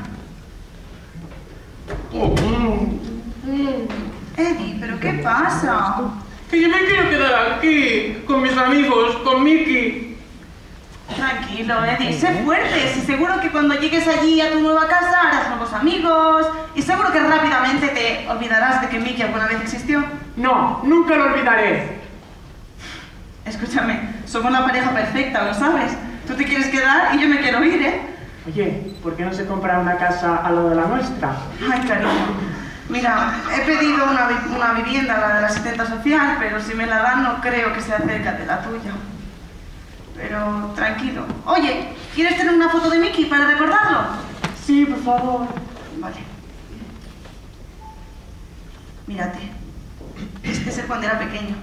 Eddie, ¿pero qué pasa? Que yo me quiero quedar aquí, con mis amigos, con Mickey. Tranquilo, Eddie, sé fuerte. Si seguro que cuando llegues allí a tu nueva casa harás nuevos amigos y seguro que rápidamente te olvidarás de que Mickey alguna vez existió. No, nunca lo olvidaré. Escúchame, somos la pareja perfecta, ¿lo sabes? Tú te quieres quedar y yo me quiero ir, ¿eh? Oye, ¿por qué no se compra una casa al lado de la nuestra? Ay, cariño. Mira, he pedido una vivienda, la de la asistenta social, pero si me la dan no creo que sea cerca de la tuya. Pero tranquilo. Oye, ¿quieres tener una foto de Mickey para recordarlo? Sí, por favor. Vale. Mírate. Este es el cuando era pequeño.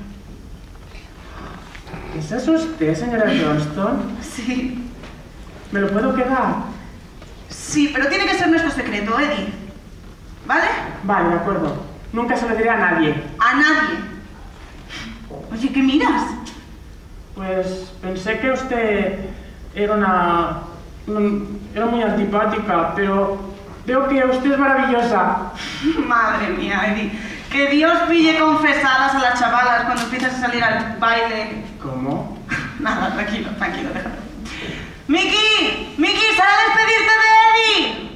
¿Es eso usted, señora Johnston? Sí. ¿Me lo puedo quedar? Sí, pero tiene que ser nuestro secreto, Eddie. ¿Vale? Vale, de acuerdo. Nunca se lo diré a nadie. A nadie. Oye, ¿qué miras? Pues pensé que usted era era muy antipática, pero veo que usted es maravillosa. Madre mía, Eddie. Que Dios pille confesadas a las chavalas cuando empiezas a salir al baile. ¿Cómo? Nada, tranquilo, tranquilo, déjalo. ¡Mickey! ¡Mickey, sal a despedirte de Eddie!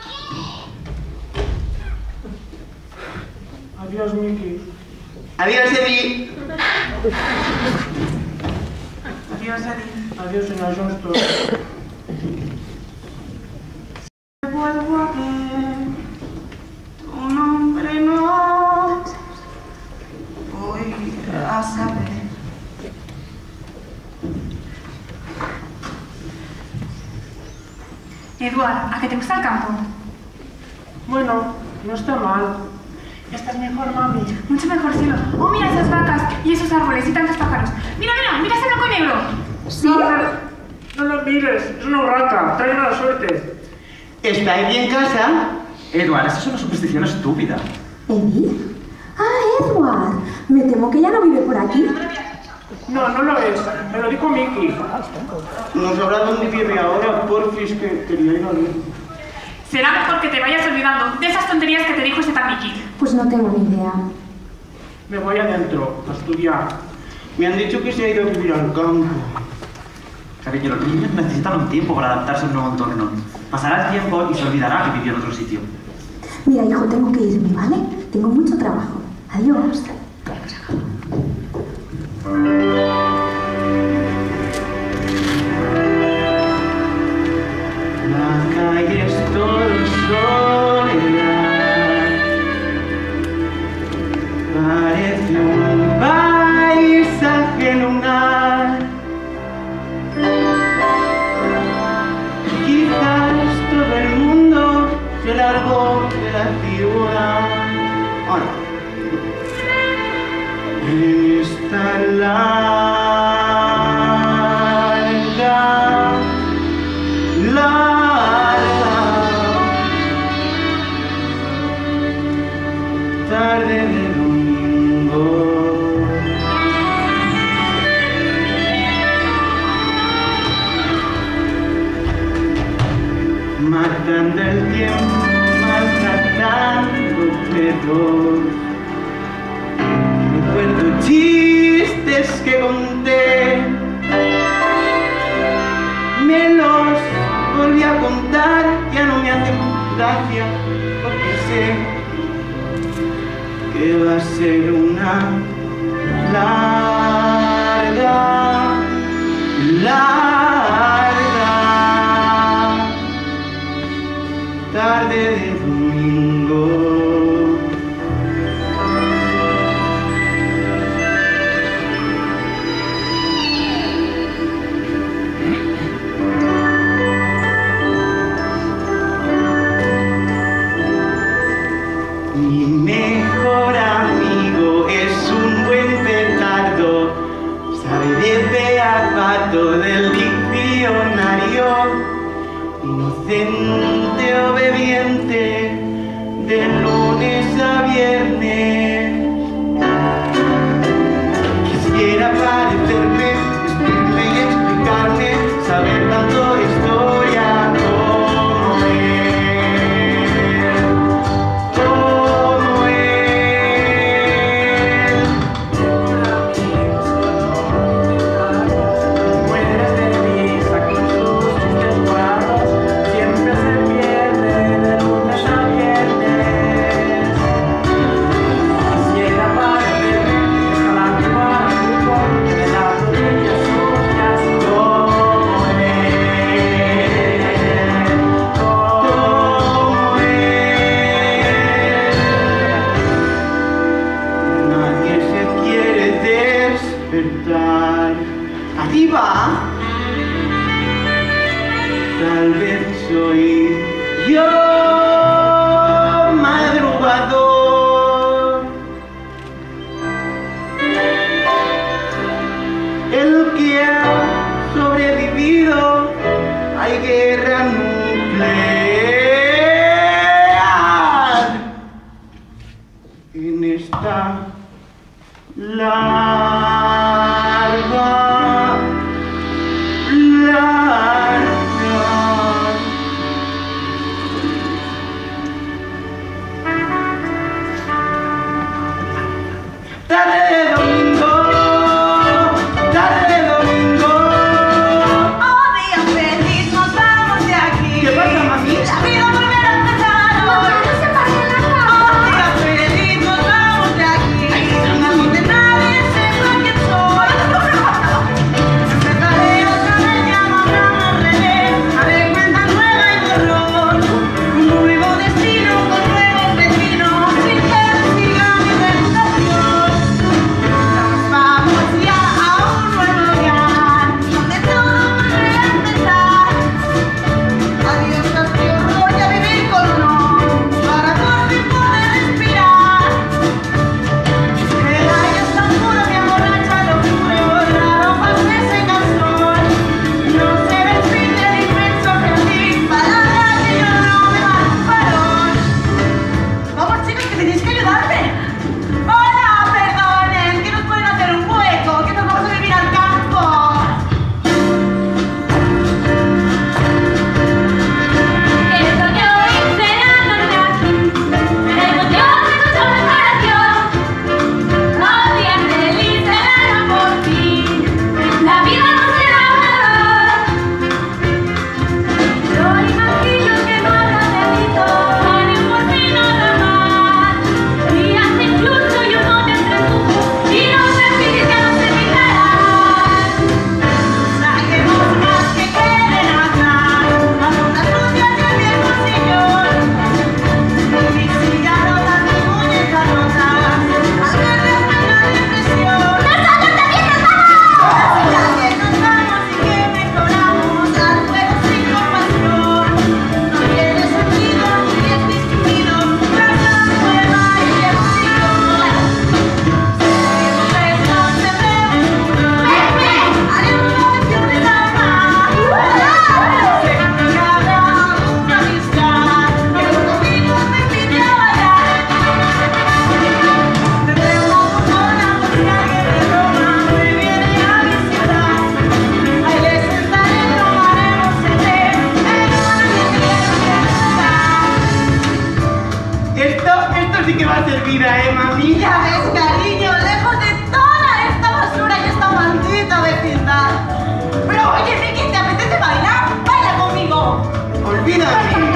Adiós, Mickey. Adiós, Eddie. Adiós, Eddie. Adiós, señora Johnston. Si vuelvo a ver tu nombre no voy a saber. Eduard, ¿a qué te gusta el campo? Bueno, no está mal. Esta es mejor, mami. Mucho mejor, cielo. Oh, mira esas vacas y esos árboles y tantos pájaros. Mira, mira, mira ese blanco y negro. ¿Sí? No lo mires, es una urraca. Trae mala suerte. ¿Estáis bien en casa? Edward, esa es una superstición estúpida. ¿Edith? Ah, Edward. Me temo que ya no vive por aquí. No, no lo es. Me lo dijo Mickey. No sabrá dónde vive ahora, porfis, que quería ir a ver. Será mejor que te vayas olvidando de esas tonterías que te dijo ese tal Mickey. Pues no tengo ni idea. Me voy adentro a estudiar. Me han dicho que se ha ido a vivir al campo. Cariño, los niños necesitan un tiempo para adaptarse a un nuevo entorno. Pasará el tiempo y se olvidará que vivió en otro sitio. Mira, hijo, tengo que irme, ¿vale? Tengo mucho trabajo. Adiós. La calle es todo soledad. Parece un paisaje lunar. Quizás todo el mundo se largó de la ciudad. En esta tarde de domingo. Matando el tiempo, maltratándote dos. Recuerdo chistes que conté, me los volví a contar, ya no me hacen gracia, porque sé que va a ser una larga tarde de domingo. Mi mejor amigo es un buen petardo, sabe de pe a pato del diccionario, inocente, obediente, de lunes a viernes. Quisiera parecerme, vestirme y explicarme, saber tanto de historia como él. Mueres de risa con sus chistes guarros. Siempre se pierde de lunes a viernes. Olvídame.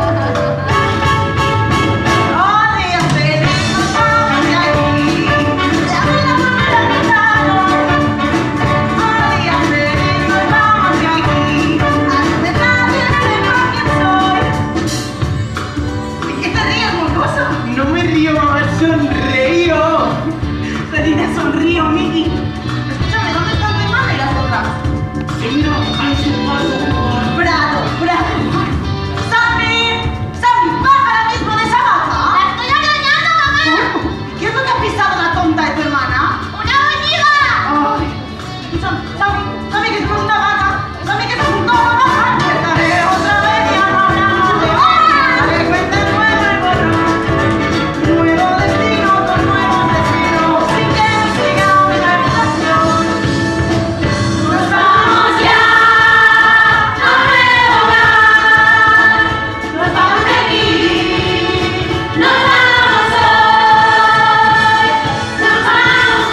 No me río, mamá, sonrío. Feliz sonrío, Miki. Escúchame, ¿dónde están tu hermana y las otras? No, Bravo, bravo. ¡Sammy! ¡Sammy, baja ahora mismo de esa vaca! ¡La estoy arañando, mamá! ¿Qué es lo que ha pisado la tonta de tu hermana? ¡Una hormiga! Ay. Sammy, que somos una vaca. Sammy, que somos un toro, vaca. Empezaré otra vez y ahora hablamos de que cuenta el nuevo el borrón. Nuevo destino con nuevos destinos. Sin que nos siga una habitación. Nos vamos ya a nuevo hogar. Nos vamos de aquí. Nos vamos hoy. Nos vamos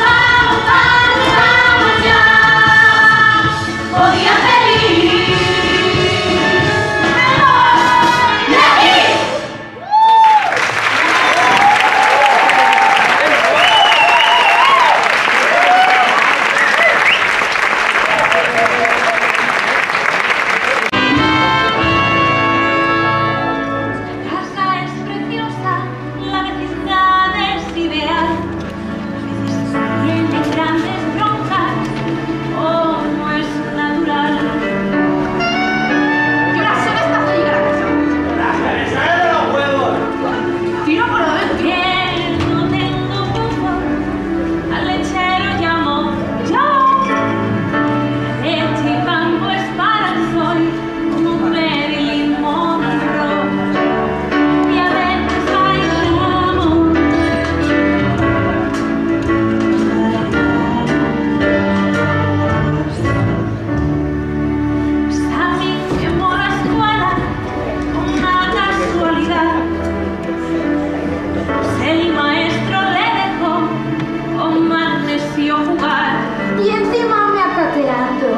ya. Oh, día feliz. Me voy de aquí. La casa es preciosa, la vecindad es ideal. A veces tiene grandes broncas, o no es natural. ¿Qué horas son estas de llegar a casa? Tiro por adentro. Que no tengo fútbol, al lechero llamo yo. Leche y pan pues para el sol, como Marilyn Monroe. Y a veces bailamos. Sammy quemó la escuela con una casualidad. El maestro le dejó con magnesio jugar Y encima me ha cateado.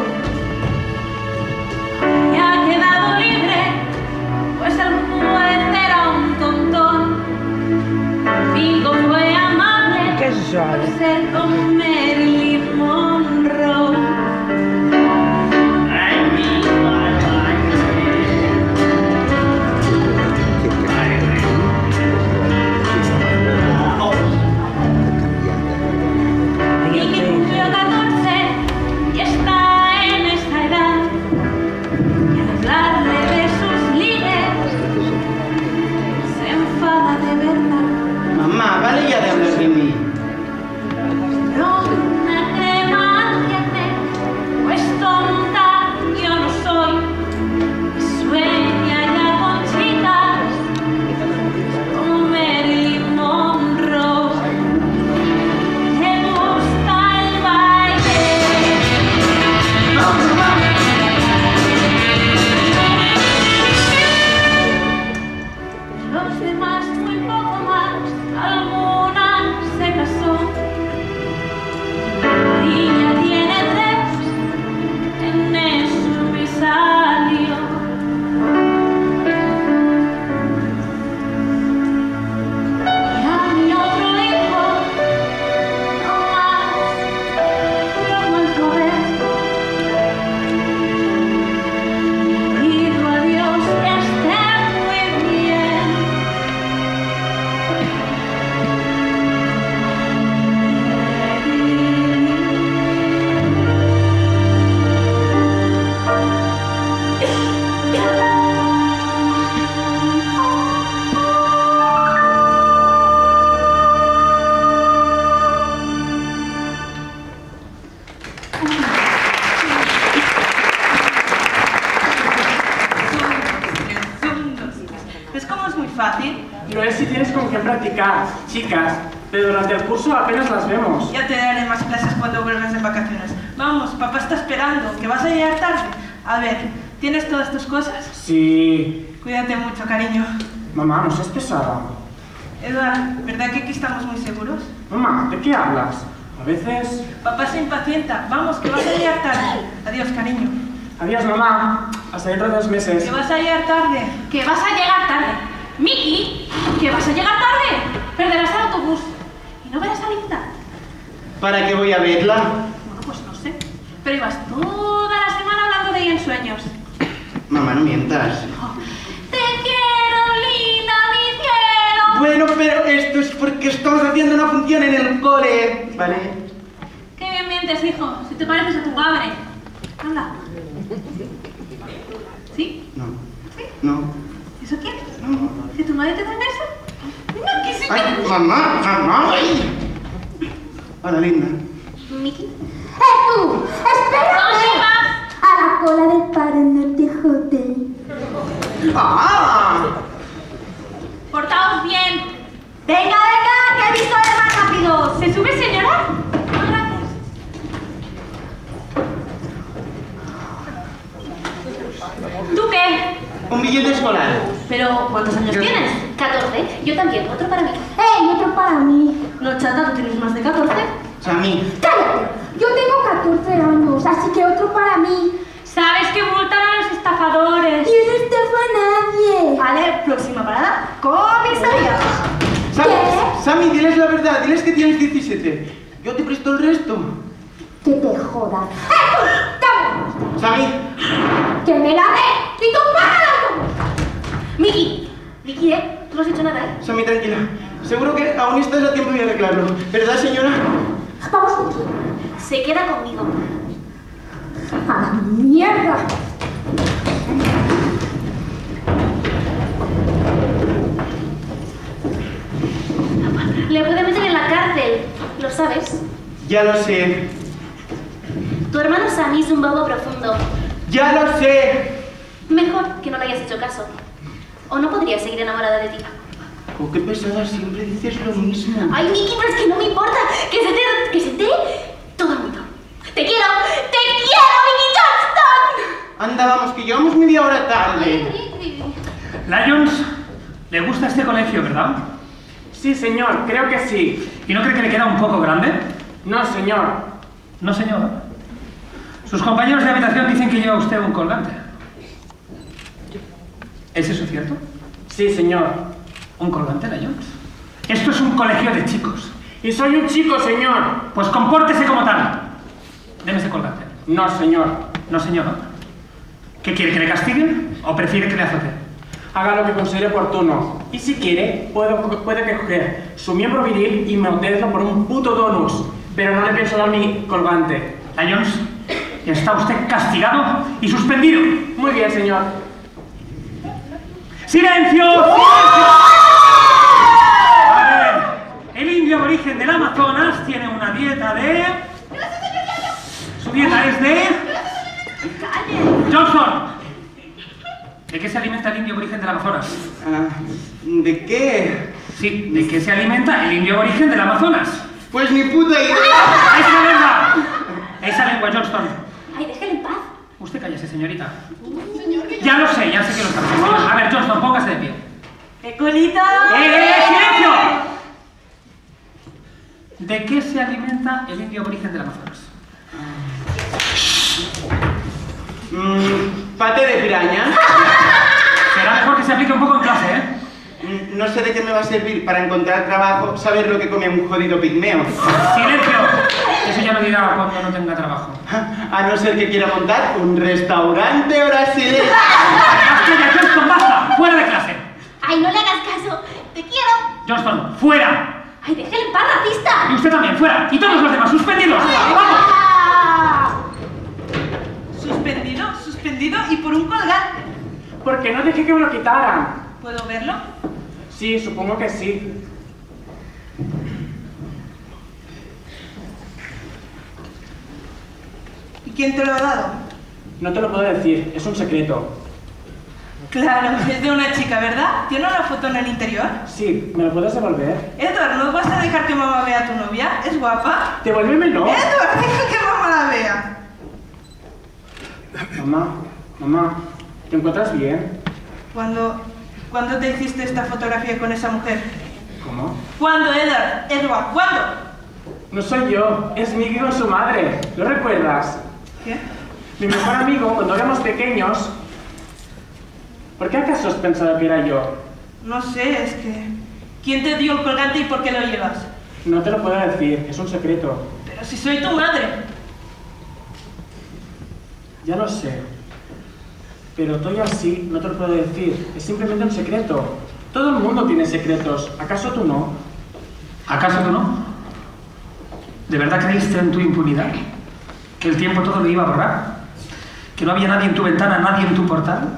y ha quedado libre, pues el juez era un tontón. Bingo fue amable por ser con Marilyn Monroe. Vicky cumplió 14 y está en esa edad. Y al hablarle de sus ligues, se enfada de verdad. Mamá, vale ya de hablar de mí. Pero una crema antiacné, pues tonta yo no soy. Y sueña ya con chicas como Marilyn Monroe. Me gusta el baile. Los demás muy poco más, alguna se casó. María tiene 3, en eso me salió. Y a mi otro hijo, no más, lo vuelto a ver. Pido a Dios que esté muy bien. ¿Ves cómo es muy fácil? Lo es si tienes con quién practicar, chicas, pero durante el curso apenas las vemos. Ya te daré más clases cuando vuelvas de vacaciones. Vamos, papá está esperando, que vas a llegar tarde. A ver, ¿tienes todas tus cosas? Sí. Cuídate mucho, cariño. Mamá, no seas pesada. Eduard, ¿verdad que aquí estamos muy seguros? Mamá, ¿de qué hablas? A veces... Papá se impacienta. Vamos, que vas a llegar tarde. Adiós, cariño. Adiós, mamá. Hasta dentro de 2 meses. Que vas a llegar tarde. Que vas a llegar tarde. Miki, que vas a llegar tarde. Perderás el autobús. Y no verás a Linda. ¿Para qué voy a verla? Bueno, pues no sé. Pero ibas toda la semana hablando de ella en sueños. Mamá, no mientas. Te quiero, Linda, mi cielo. Bueno, pero esto es porque estamos haciendo una función en el cole, ¿vale? Qué bien mientes, hijo. Si te pareces a tu madre. Habla. ¿Sí? No. ¿Sí? No. ¿Eso quieres? No. ¿Que tu madre te da un beso? No, que sí. ¡Ay, mamá! ¡Ay! Hola, Linda. Miki. tú! ¡Espérate! A la cola del paro no te jode. ¡Ah! ¡Portaos bien! ¡Venga, venga! ¡Que he visto de más rápido! ¿Se sube, señora? No, gracias. ¿Tú qué? Un billete escolar. ¿Pero cuántos años tienes? 14. Yo también. Otro para mí. ¡Ey, otro para mí! No, chata, ¿tú tienes más de 14? Sammy. ¡Cállate! Yo tengo 14 años, así que otro para mí. ¿Sabes que multan a los estafadores? ¡Y no estafa a nadie! Vale, próxima parada. ¡Comisaría! Sammy, diles la verdad. Diles que tienes 17. Yo te presto el resto. ¡Que te jodan! ¡Dame! Sammy. ¡Que me la dé! ¡Y tú págalo! Miki. Miki, tú no has hecho nada, ¿eh? Sammy, tranquila. Seguro que aún estás a tiempo de arreglarlo. ¿Verdad, señora? Vamos aquí. Se queda conmigo. ¡A la mierda! Le puede meter en la cárcel. ¿Lo sabes? Ya lo sé. Tu hermano Sammy es un bobo profundo. ¡Ya lo sé! Mejor que no le hayas hecho caso. O no podrías seguir enamorada de ti. Oh, qué pesada, siempre dices lo mismo. Ay, Miki, pero es que no me importa. Que se entere todo el mundo. ¡Te quiero! ¡Te quiero, Miki Johnston! Anda, vamos, que llevamos media hora tarde. Lyons, le gusta este colegio, ¿verdad? Sí, señor, creo que sí. ¿Y no cree que le queda un poco grande? No, señor. No, señor. Sus compañeros de habitación dicen que lleva usted un colgante. ¿Es eso cierto? Sí, señor. ¿Un colgante, Lyons? Esto es un colegio de chicos. Y soy un chico, señor. Pues compórtese como tal. Deme ese colgante. No, señor. No, señor. ¿Qué quiere, que le castiguen o prefiere que le azote? Haga lo que considere oportuno. Y si quiere, puede coger su miembro viril y meterlo por un puto donus. Pero no le pienso dar mi colgante. Lyons, está usted castigado y suspendido. Muy bien, señor. ¡Silencio! ¡Silencio! A ver, el indio aborigen del Amazonas tiene una dieta de... Su dieta es de... Johnson. ¿De qué se alimenta el indio aborigen del Amazonas? ¿De qué? Sí, ¿de qué se alimenta el indio aborigen del Amazonas? Pues ni puta idea. ¡Esa lengua! ¡Esa lengua, Johnston! Ay, déjale en paz. Usted cállese, señorita. Ya lo sé, ya sé que lo sabe. A ver, Johnston, póngase de pie. ¡Qué colita! ¡Silencio! ¿De qué se alimenta el indio aborigen del Amazonas? Pate de piraña. Será mejor que se aplique un poco en clase, ¿eh? No sé de qué me va a servir para encontrar trabajo saber lo que come un jodido pigmeo. ¡Silencio! Eso ya lo dirá cuando no tenga trabajo. A no ser que quiera montar un restaurante brasileño. ¡Basta, Johnston, basta! ¡Fuera de clase! Ay, no le hagas caso. Te quiero. Johnston, fuera. Ay, déjale en paz, racista. Y usted también, fuera. Y todos los demás, suspendidos. ¡Vamos! Suspendido, suspendido y por un colgante. ¿Por qué no dejé que me lo quitaran? ¿Puedo verlo? Sí, supongo que sí. ¿Y quién te lo ha dado? No te lo puedo decir, es un secreto. Claro, es de una chica, ¿verdad? ¿Tiene una foto en el interior? Sí, ¿me lo puedes devolver? Edward, ¿no vas a dejar que mamá vea a tu novia? ¿Es guapa? Devuélvemelo. Edward, deja que mamá la vea. Mamá, ¿te encuentras bien? ¿Cuándo te hiciste esta fotografía con esa mujer? ¿Cómo? ¿Cuándo, Edward? Edward, ¿cuándo? No soy yo, es Miki con su madre. ¿Lo recuerdas? ¿Qué? Mi mejor amigo, cuando éramos pequeños... ¿Por qué acaso has pensado que era yo? No sé, es que... ¿Quién te dio el colgante y por qué lo llevas? No te lo puedo decir, es un secreto. Pero si soy tu madre. Ya lo sé. Pero todo y así no te lo puedo decir. Es simplemente un secreto. Todo el mundo tiene secretos. ¿Acaso tú no? ¿Acaso tú no? ¿De verdad creíste en tu impunidad? ¿Que el tiempo todo lo iba a borrar? ¿Que no había nadie en tu ventana, nadie en tu portal?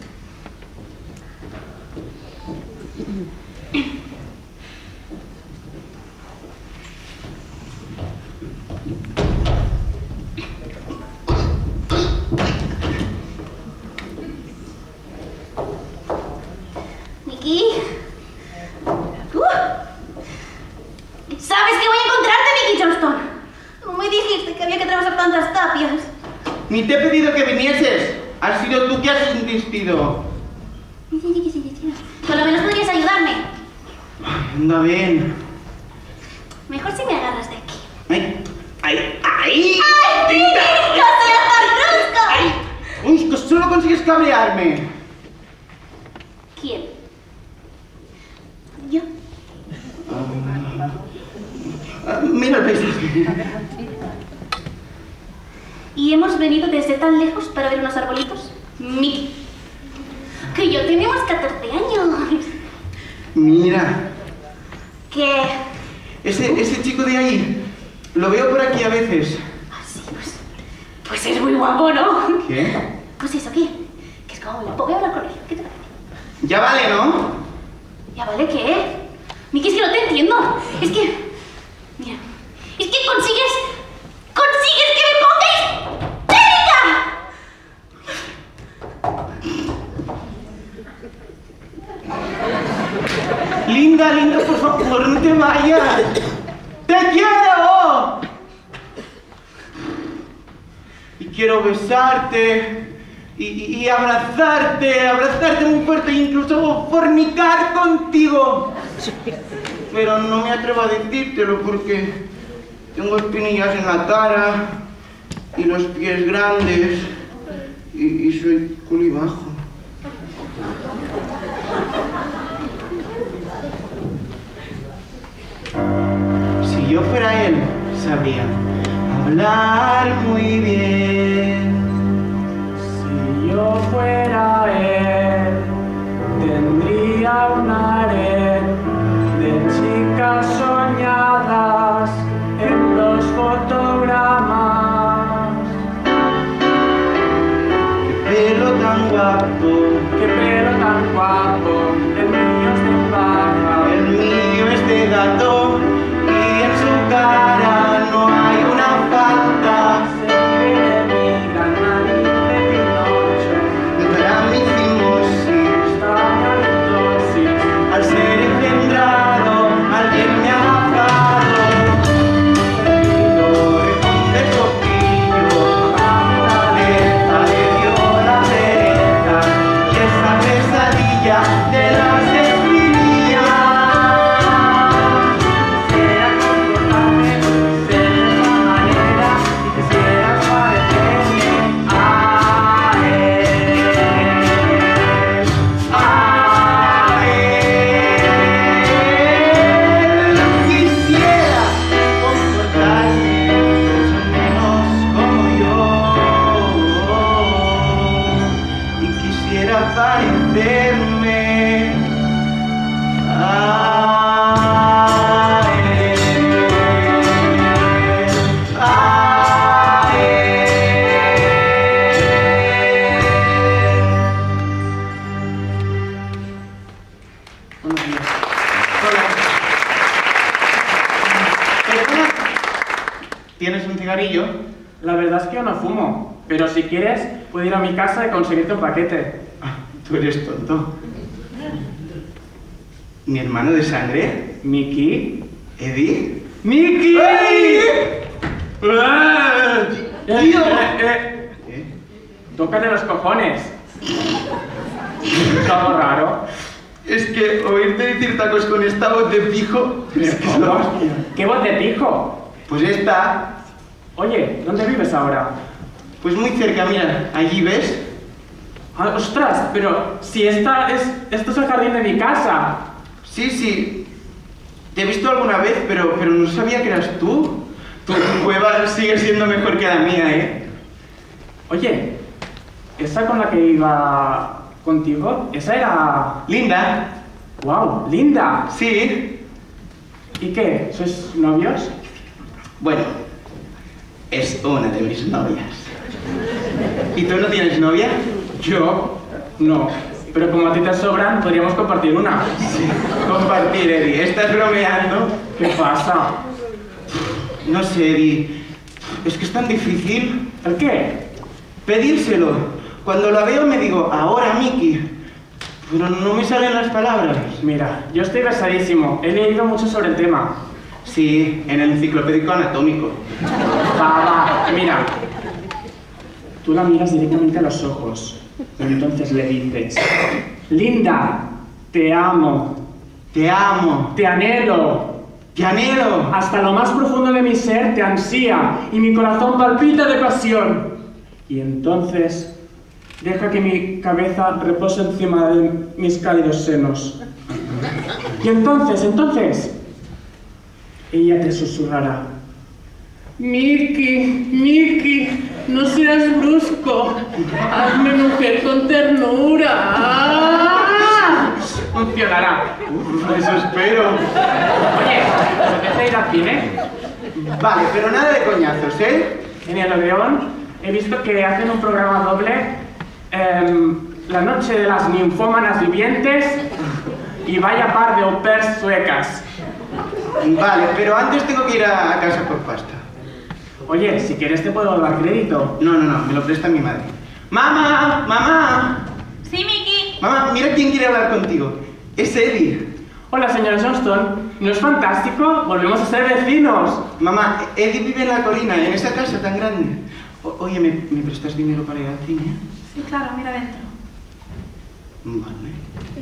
Miki. ¿Sabes que voy a encontrarte, Miki Johnston? No me dijiste que había que atravesar tantas tapias. Ni te he pedido que vinieses. Has sido tú que has insistido. Por lo menos podrías ayudarme. Anda bien. Mejor si me agarras de aquí. ¡Ay! ¡Ay! ¡Ay! ¡Casi la ¡Ay! ¡Uy! Que solo consigues cabrearme. ¿Quién? Yo. Mira el paisaje. ¿Y hemos venido desde tan lejos para ver unos arbolitos? Miki. Que yo tenemos 14 años. Mira. ¿Qué? Ese chico de ahí. Lo veo por aquí a veces. Ah, sí, pues es muy guapo, ¿no? ¿Qué? Pues eso, ¿qué? Que es como guapo. Voy a hablar con él. ¿Qué te parece? Ya vale, ¿no? ¿Ya vale qué? Miki, es que no te entiendo. Es que... Mira. Es que consigues que me ponga histérica. Linda, por favor, no te vayas. ¡Te quiero! Y quiero besarte y abrazarte muy fuerte e incluso fornicar contigo. Pero no me atrevo a decírtelo porque tengo espinillas en la cara y los pies grandes y soy culibajo. Si yo fuera él, sabría hablar muy bien. Si yo fuera él, tendría un harén de chicas soñadas en los fotogramas. Qué pelo tan guapo, qué pelo tan guapo, el mío es de paja, el mío es de gato y en su cara no hay una falta. se quiere mi gran nariz de Pinocho, Para mi fimosis, extraña mi dosis, al ser engendrado, alguien me ha bajado. Perdido de copillo, a la letra le dio la pereza y esa pesadilla de las describía. quisiera comportarme de esa manera y quisieras parecerme a él. Quisiera comportarme mucho menos como yo y quisiera parecerme a él. Buenos días. Perdona, ¿tienes un cigarrillo? La verdad es que yo no fumo, pero si quieres, puedo ir a mi casa y conseguirte un paquete. Ah, tú eres tonto. ¿Mi hermano de sangre? ¿Miki? ¿Eddie? ¡Miki! ¡Tío! ¿Qué? Tócate los cojones. ¿Es algo raro? Es que oírte decir tacos con esta voz de pijo es que es la hostia. ¿Qué voz de pijo? Pues esta. Oye, ¿dónde vives ahora? Pues muy cerca, mira, allí ves. Ah, ostras, pero si esto es el jardín de mi casa. Sí, sí. Te he visto alguna vez, pero no sabía que eras tú. Tu cueva sigue siendo mejor que la mía, ¿eh? Oye, esa con la que iba contigo, esa era... Linda. Wow, Linda. Sí. ¿Y qué? ¿Sois novios? Bueno, es una de mis novias. ¿Y tú no tienes novia? Yo no. Pero como a ti te sobran, podríamos compartir una. Sí, compartir, Eddie. ¿Estás bromeando? ¿Qué pasa? No sé, Eddie. Es que es tan difícil. ¿El qué? Pedírselo. Cuando la veo me digo, ahora, Miki. Pero no me salen las palabras. Mira, yo estoy versadísimo. He leído mucho sobre el tema. Sí, en el enciclopédico anatómico. Va, mira. Tú la miras directamente a los ojos. Y entonces le dices, Linda, te amo. Te amo. Te anhelo. Te anhelo. Hasta lo más profundo de mi ser te ansía y mi corazón palpita de pasión. Y entonces deja que mi cabeza repose encima de mis cálidos senos. Y entonces, ella te susurrará. Miki, no seas brusco. Hazme mujer con ternura. ¡Ah! Funcionará. Eso espero. Oye, ¿te apetece ir al cine? Vale, pero nada de coñazos, ¿eh? En el Odeón he visto que hacen un programa doble, La noche de las ninfómanas vivientes y vaya par de au pairs suecas. Vale, pero antes tengo que ir a casa por pasta. Oye, si quieres te puedo dar crédito. No, me lo presta mi madre. ¡Mamá! Sí, Miki. Mamá, mira quién quiere hablar contigo. Es Eddie. Hola, señora Johnston. ¿No es fantástico? Volvemos a ser vecinos. Mamá, Eddie vive en la colina, en esa casa tan grande. Oye, ¿me prestas dinero para ir al cine? Sí, claro, mira adentro. Vale.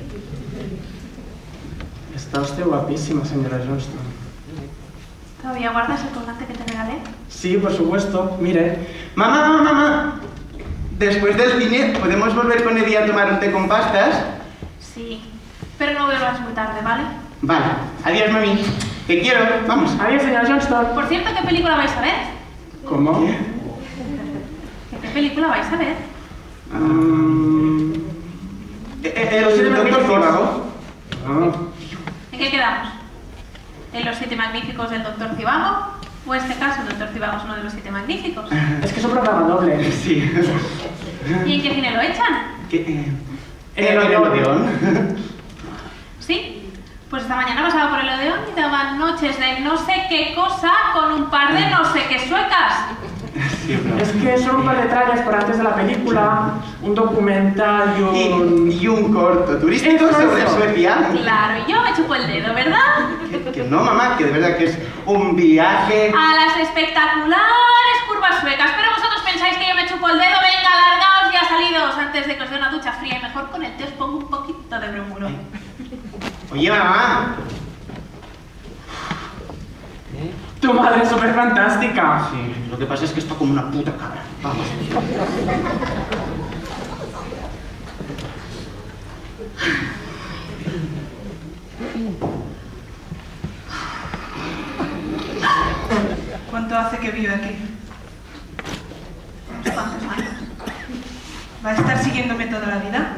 Está usted guapísima, señora Johnston. ¿Todavía guardas el colgante que te regalé? Sí, por supuesto. Mire. Mamá. Después del cine, ¿podemos volver con Eddie a tomar un té con pastas? Sí, pero no vuelvas muy tarde, ¿vale? Vale. Adiós, mami. Te quiero. Vamos. Adiós, señora Johnston. Por cierto, ¿qué película vais a ver? ¿Cómo? ¿Qué película vais a ver? El Doctor Cibago. ¿En qué quedamos? ¿En los 7 magníficos del Doctor Cibago? ¿O en este caso el Doctor Cibago es uno de los 7 magníficos? Es que es un programa doble. Sí. ¿Y en qué cine lo echan? En el Odeón. ¿Sí? Pues esta mañana pasaba por el Odeón y daban noches de no sé qué cosa con un par de no sé qué suecas. Sí, es que son un par de trailers para antes de la película, un documental y un corto turístico sobre Suecia. Claro, y yo me chupo el dedo, ¿verdad? Que no, mamá, que de verdad que es un viaje... A las espectaculares curvas suecas, pero vosotros pensáis que yo me chupo el dedo. Venga, largaos ya salidos antes de que os dé una ducha fría y mejor con el té os pongo un poquito de bromuro. Oye, mamá. Tu madre es súper fantástica. Sí, lo que pasa es que está como una puta cabra. Vamos. ¿Cuánto hace que vive aquí? Unos cuantos años. ¿Va a estar siguiéndome toda la vida?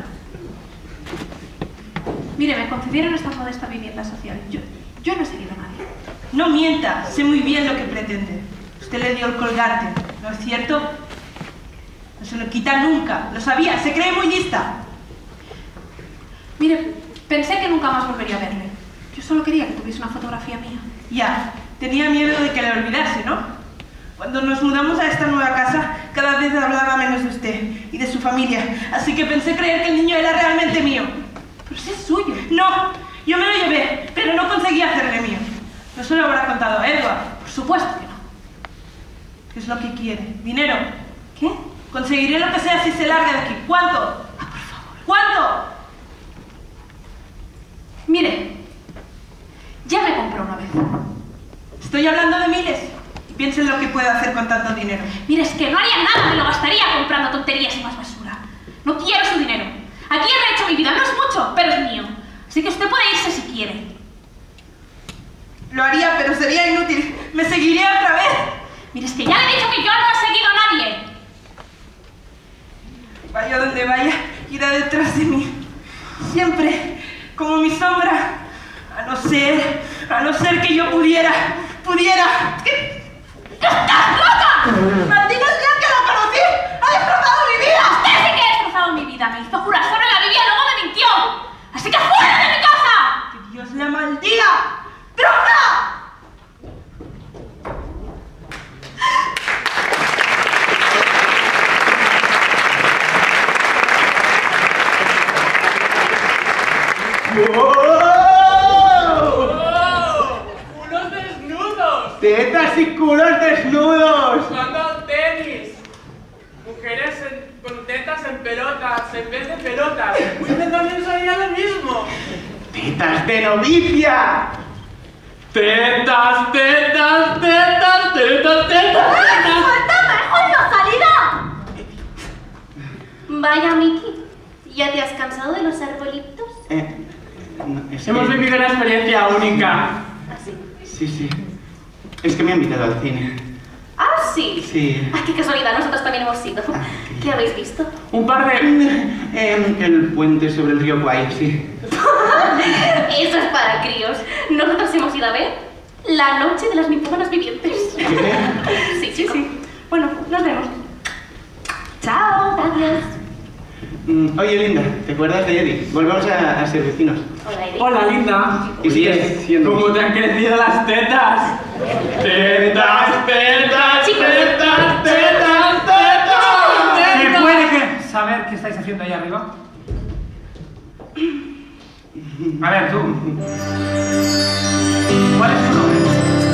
Mire, me concedieron esta modesta vivienda social. Yo no he seguido a nadie. No mienta, sé muy bien lo que pretende. Usted le dio el colgante, ¿no es cierto? No se lo quita nunca, lo sabía, se cree muy lista. Mire, pensé que nunca más volvería a verle. Yo solo quería que tuviese una fotografía mía. Ya, tenía miedo de que le olvidase, ¿no? Cuando nos mudamos a esta nueva casa, cada vez hablaba menos de usted y de su familia, así que pensé creer que el niño era realmente mío. Pero si es suyo. No, yo me lo llevé, pero no conseguí hacerle mío. No se lo habrá contado a Edward. Por supuesto que no. ¿Qué es lo que quiere? ¿Dinero? ¿Qué? Conseguiré lo que sea si se larga de aquí. ¿Cuánto? Ah, por favor. ¿Cuánto? Mire, ya me compré una vez. Estoy hablando de miles. Piensa en lo que puede hacer con tanto dinero. Mira, es que no haría nada, me lo gastaría comprando tonterías y más basura. No quiero su dinero. Aquí he rehecho mi vida, no es mucho, pero es mío. Así que usted puede irse si quiere. Lo haría, pero sería inútil. Me seguiría otra vez. Mira, es que ya le he dicho que yo no he seguido a nadie. Vaya donde vaya, irá detrás de mí. Siempre, como mi sombra. A no ser que yo pudiera. ¿Qué? ¡Estás loca! ¡Maldito el día que lo conocí! ¡Ha destrozado mi vida! Usted sí que ha destrozado mi vida. Me hizo jurar sobre la Biblia y luego me mintió. ¡Así que fuera de mi casa! ¡Que Dios la maldiga! ¡Droga! ¡Unos desnudos! ¡Tetas y culos desnudos! ¡Jugando al tenis! Mujeres con tetas en pelotas, en vez de pelotas. Usted también sabía lo mismo. ¡Tetas de novicia! ¡Tetas, tetas, tetas, tetas, tetas! ¡Suéltame, joder, salida! Vaya, Miki, ¿ya te has cansado de los arbolitos? No, es Hemos que... vivido una experiencia única. ¿Así? Sí. Es que me han invitado al cine. ¿Ah, sí? Sí. Ah, qué casualidad, nosotros también hemos ido. ¿Qué habéis visto? Un par de... El puente sobre el río Kwai, sí. Eso es para críos. Nosotros hemos ido a ver La noche de las ninfómanas vivientes. ¿Qué? Sí. Bueno, nos vemos. Chao. Adiós. Oye, Linda, ¿te acuerdas de Eddie? Volvemos a ser vecinos. Hola, Eddie. Hola, Linda. Y sigues siendo... ¿Cómo te han crecido las tetas? ¡Tetas, tetas, Chicos. tetas, tetas, tetas! ¿Se puede saber qué estáis haciendo ahí arriba? A ver, tú. ¿Cuál es tu nombre?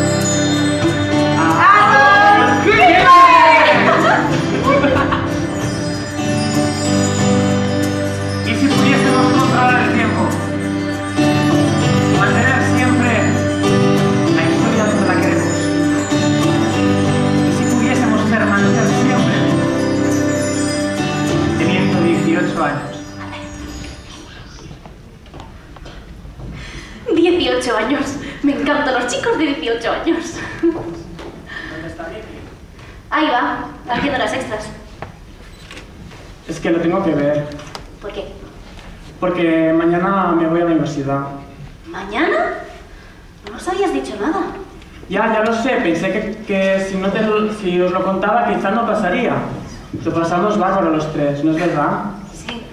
¿Y si pudiésemos controlar el tiempo? Mantener siempre la historia donde la queremos. ¿Y si pudiésemos permanecer siempre teniendo 18 años? 18 años. Me encantan los chicos de 18 años. ¿Dónde está Vicky? Ahí va, haciendo las extras. Es que lo tengo que ver. ¿Por qué? Porque mañana me voy a la universidad. ¿Mañana? No nos habías dicho nada. Ya lo sé. Pensé que si os lo contaba quizás no pasaría. Lo pasamos bárbaro los tres, ¿no es verdad? Sí.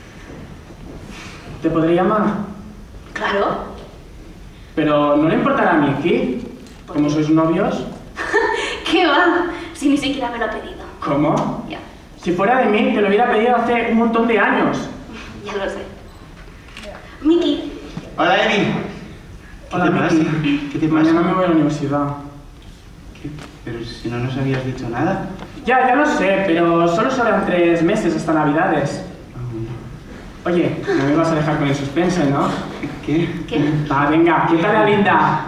¿Te podré llamar? Claro. Pero ¿no le importará a Miki? ¿Como sois novios? ¿Qué va? Si ni siquiera me lo ha pedido. ¿Cómo? Ya. Si fuera de mí, te lo hubiera pedido hace un montón de años. Ya lo sé. Miki. Hola, Eddie. Hola, ¿Qué te pasa? Miki. ¿Qué te pasa? Mañana me voy a la universidad. ¿Qué? Pero si no nos habías dicho nada. Ya lo sé, pero solo serán 3 meses hasta Navidades. Oye, no me vas a dejar con el suspense, ¿no? ¿Qué? ¿Qué? Va, venga, quítale a Linda.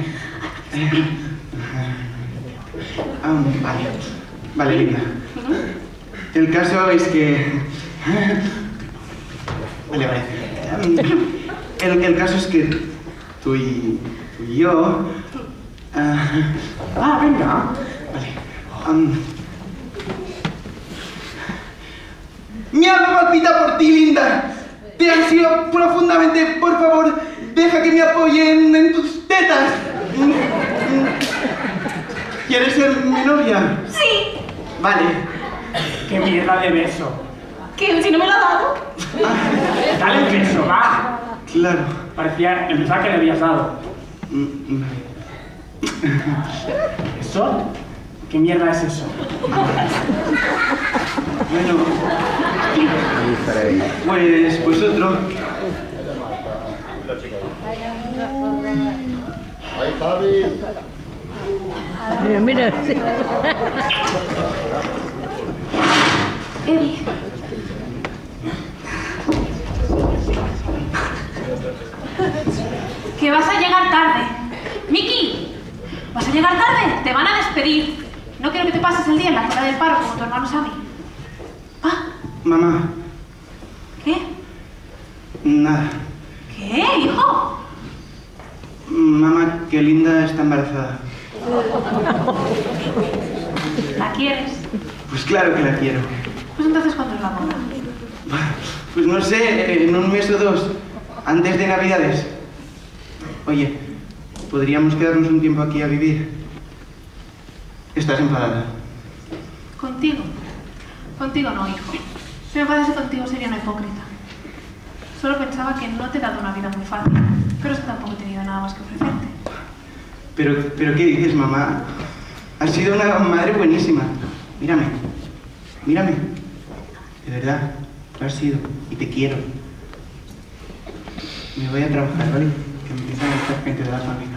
Vale, Linda. El caso es que... Vale. El caso es que tú y yo... Venga. Vale. Mi alma palpita por ti, Linda. Te ansío profundamente. Por favor, deja que me apoyen en tus tetas. ¿Quieres ser mi novia? Sí. Vale. Qué mierda de beso. ¿Qué? Si no me lo ha dado. Dale el beso, va. Claro. Pensaba que le habías dado. Vale. ¿Eso? ¿Qué mierda es eso? Bueno. Pues otro. Ay, Javi. Mira. Eddie. Que vas a llegar tarde. Miki, ¿Vas a llegar tarde? Te van a despedir. No quiero que te pases el día en la cola del paro como tu hermano Sammy. Mamá. ¿Qué? Nada. ¿Qué, hijo? Mamá, que Linda está embarazada. ¿La quieres? Pues claro que la quiero. Pues entonces, ¿cuándo es la boda? Pues no sé, en un mes o dos, antes de Navidades. Oye, ¿podríamos quedarnos un tiempo aquí a vivir? ¿Estás enfadada? ¿Contigo? Contigo no, hijo. Si me enfadase contigo sería una hipócrita. Solo pensaba que no te he dado una vida muy fácil, pero es que tampoco he tenido nada más que ofrecerte. ¿Pero qué dices, mamá? Has sido una madre buenísima. Mírame. Mírame. De verdad, lo has sido. Y te quiero. Me voy a trabajar, ¿vale? Que me empiezan a estar gente de la fábrica.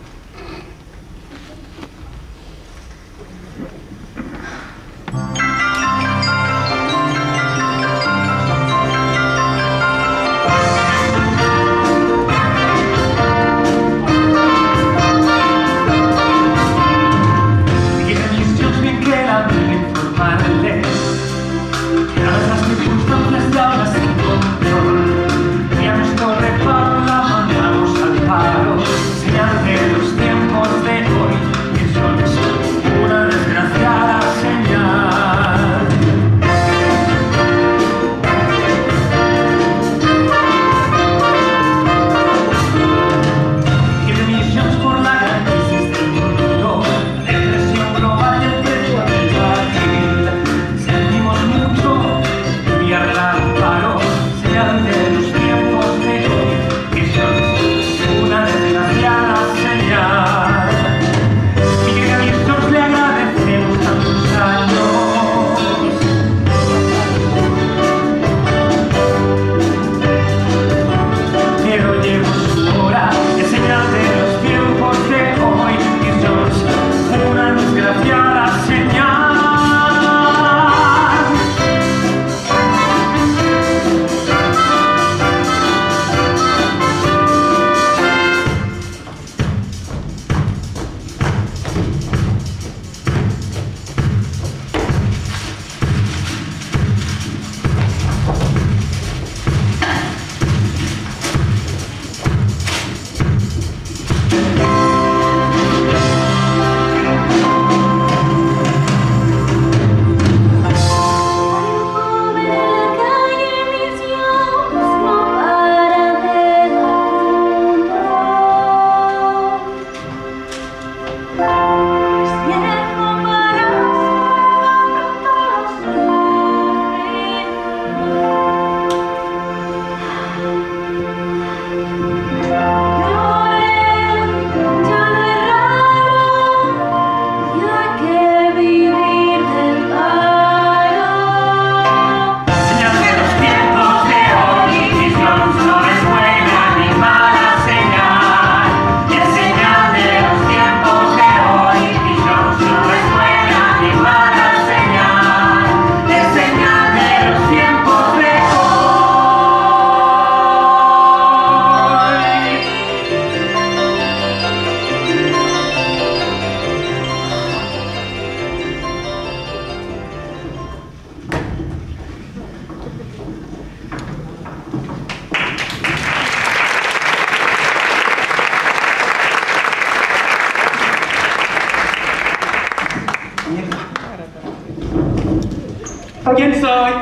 ¿Quién soy?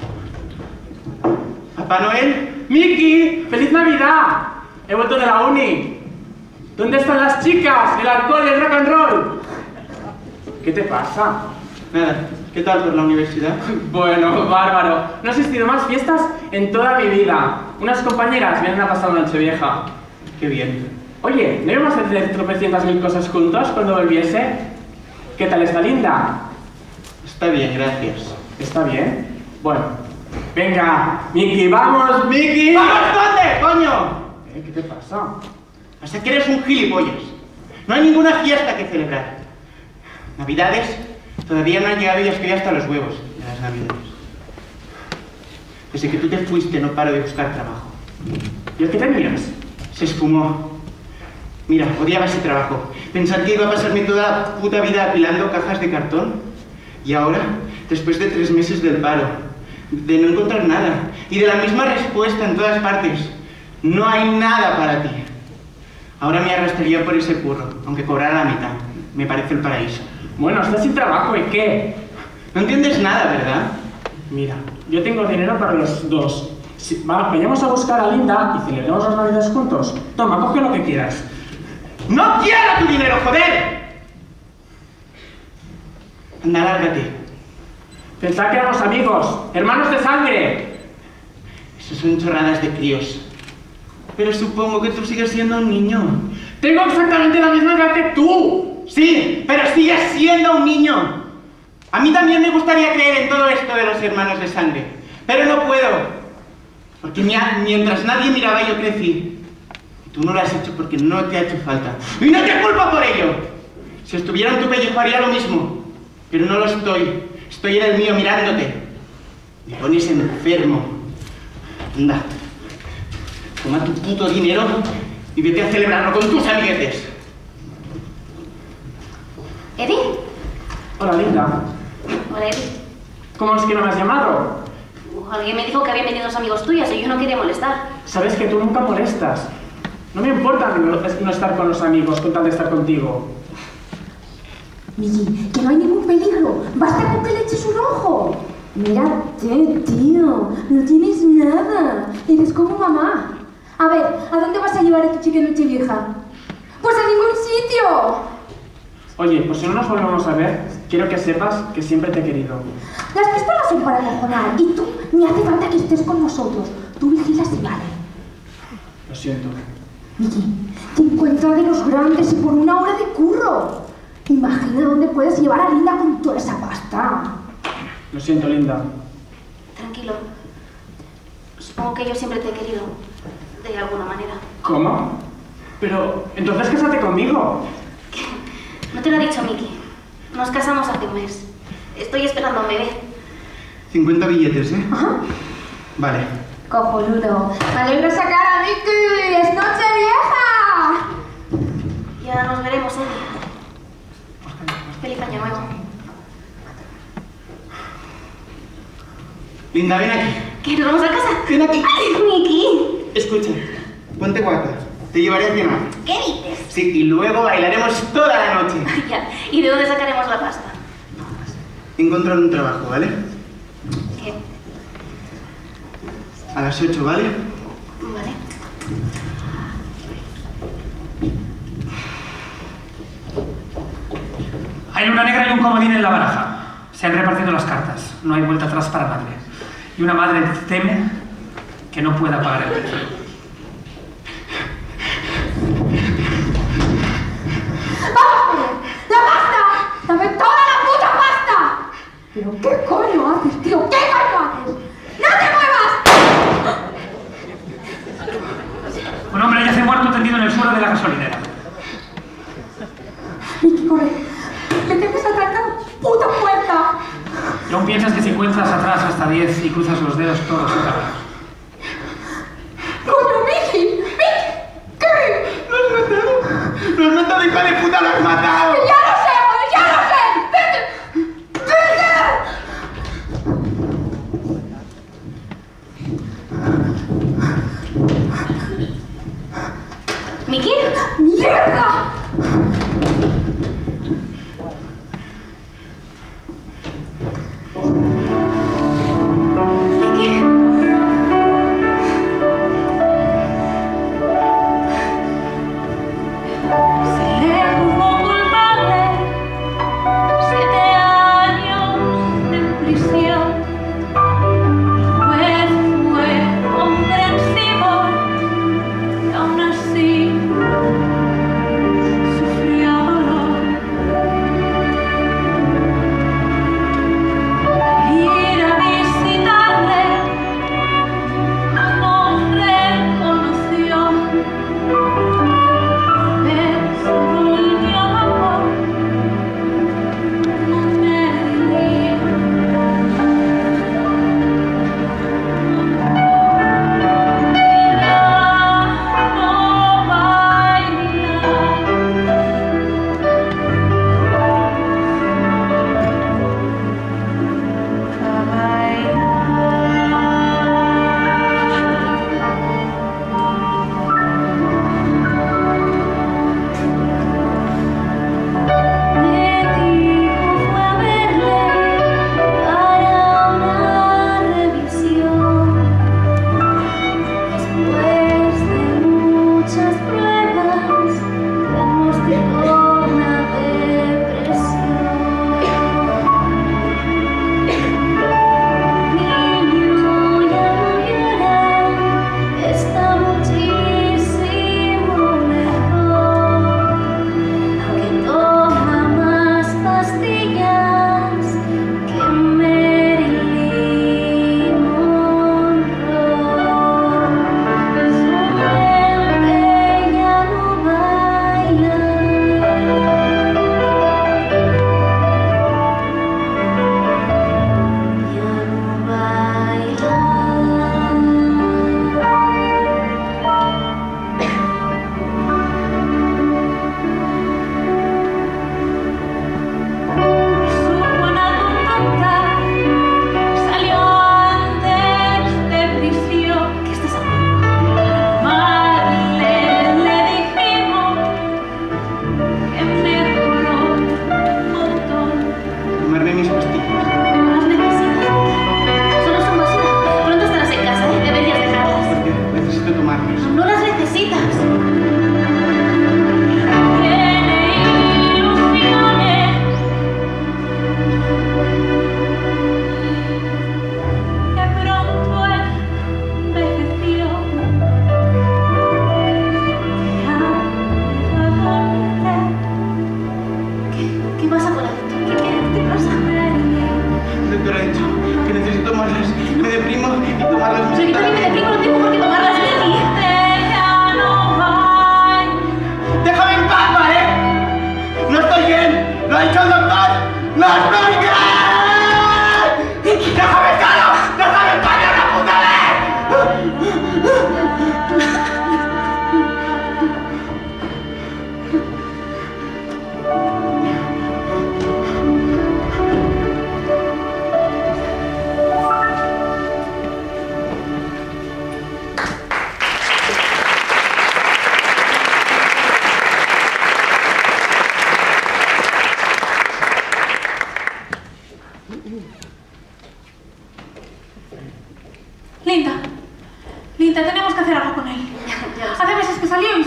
¿Papá Noel? ¡Miki! ¡Feliz Navidad! He vuelto de la uni. ¿Dónde están las chicas? El alcohol y el rock and roll. ¿Qué te pasa? Nada. ¿Qué tal por la universidad? Bueno, bárbaro. No he asistido a más fiestas en toda mi vida. Unas compañeras vienen a pasar Nochevieja. Qué bien. Oye, ¿no íbamos a hacer tropecientas mil cosas juntos cuando volviese? ¿Qué tal está Linda? Está bien, gracias. ¿Está bien? Bueno. Venga, Miki, ¡vamos, Miki! ¡Vamos, dónde, coño! ¿Qué te pasa? Hasta que eres un gilipollas. No hay ninguna fiesta que celebrar. Navidades todavía no han llegado y ya estoy hasta los huevos de las Navidades. Desde que tú te fuiste no paro de buscar trabajo. ¿Y el que te miras? Se esfumó. Mira, odiaba ese trabajo. Pensar que iba a pasarme toda la puta vida apilando cajas de cartón. Y ahora, después de 3 meses del paro, de no encontrar nada, y de la misma respuesta en todas partes, no hay nada para ti. Ahora me arrastraría por ese curro, aunque cobrara la mitad. Me parece el paraíso. Bueno, estás sin trabajo, ¿y qué? No entiendes nada, ¿verdad? Mira, yo tengo dinero para los dos. Vayamos a buscar a Linda y celebremos las navidades juntos. Toma, coge lo que quieras. ¡No quiero tu dinero, joder! Anda, lárgate. Pensad que éramos amigos, hermanos de sangre. Eso son chorradas de críos. Pero supongo que tú sigues siendo un niño. Tengo exactamente la misma edad que tú. Sí, pero sigues siendo un niño. A mí también me gustaría creer en todo esto de los hermanos de sangre. Pero no puedo. Porque mientras nadie miraba yo crecí. Y tú no lo has hecho porque no te ha hecho falta. ¡Y no te culpo por ello! Si estuviera en tu pellejo haría lo mismo. Pero no lo estoy. Estoy en el mío mirándote. Me pones enfermo. Anda. Toma tu puto dinero y vete a celebrarlo con tus amiguetes. ¿Eddie? Hola, Linda. Hola, Eddie. ¿Cómo es que no me has llamado? Alguien me dijo que habían venido dos amigos tuyos y yo no quería molestar. Sabes que tú nunca molestas. No me importa no estar con los amigos con tal de estar contigo. Miki, que no hay ningún peligro. Basta con que le eches un ojo. Mírate, tío. No tienes nada. Eres como mamá. A ver, ¿a dónde vas a llevar a tu chica Nochevieja? ¡Pues a ningún sitio! Oye, pues si no nos volvemos a ver, quiero que sepas que siempre te he querido. Las pistolas son para acojonar y tú ni hace falta que estés con nosotros. Tú vigilas y vale. Lo siento. Miki, te encuentras de los grandes y por una hora de curro. Imagina dónde puedes llevar a Linda con toda esa pasta. Lo siento, Linda. Tranquilo. Supongo que yo siempre te he querido. De alguna manera. ¿Cómo? Pero, entonces cásate conmigo. No te lo ha dicho Miki. Nos casamos hace un mes. Estoy esperando a un bebé. 50 billetes, ¿eh? Ajá. Vale. Cojonudo. ¡Me alegro sacar a Miki! ¡Es Nochevieja! Ya nos veremos, Eddie. Feliz año nuevo. Linda, ven aquí. ¿Qué? ¿Nos vamos a casa? Ven aquí. ¡Ay, Miki! Escucha, ponte guapa. Te llevaré a cenar. ¿Qué dices? Sí, y luego bailaremos toda la noche. Ya. ¿Y de dónde sacaremos la pasta? Encontrar un trabajo, ¿vale? ¿Qué? A las 8, ¿vale? Vale. Hay luna negra y un comodín en la baraja. Se han repartido las cartas. No hay vuelta atrás para nadie. Y una madre teme que no pueda pagar el precio. ¡Vamos! ¡La pasta! ¡Dame toda la puta pasta! ¿Pero qué coño haces, tío? ¿Qué coño haces? ¡No te muevas! Un hombre yace muerto tendido en el suelo de la gasolinera. Miki, corre. ¡Le tienes a trancar la puta puerta! ¿Y aún piensas que si cuentas atrás hasta 10 y cruzas los dedos, todo se acabará? ¡Coño, Miki! ¡Miki! ¿Qué? ¡Lo has matado! ¡Lo has matado, hija de puta! ¡Lo has matado! ¡Ya lo sé! ¡Ya lo sé! ¡Vete! ¡Vete! ¿Miki? ¡Mierda!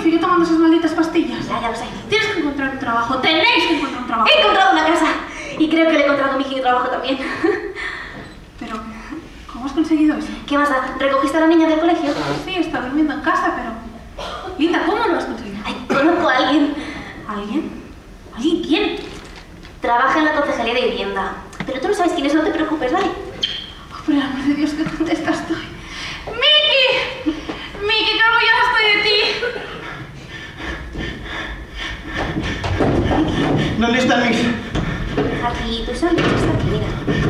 sigue tomando esas malditas pastillas. Ya lo sé. Tienes que encontrar un trabajo. Tenéis que encontrar un trabajo. He encontrado una casa. Y creo que le he encontrado a Miki un trabajo también. Pero, ¿cómo has conseguido eso? ¿Qué más da? ¿Recogiste a la niña del colegio? Sí, está durmiendo en casa, pero... Linda, ¿cómo lo has conseguido? Ay, conozco a alguien. ¿Alguien? ¿Alguien quién? Trabaja en la concejalía de vivienda. Pero tú no sabes quién es, no te preocupes, ¿vale? Oh, por el amor de Dios, qué contenta estoy. ¡Miki! ¡Miki, qué orgullosa estoy de ti! ¿Dónde están mis...? Aquí, tú sabes que está aquí, mira.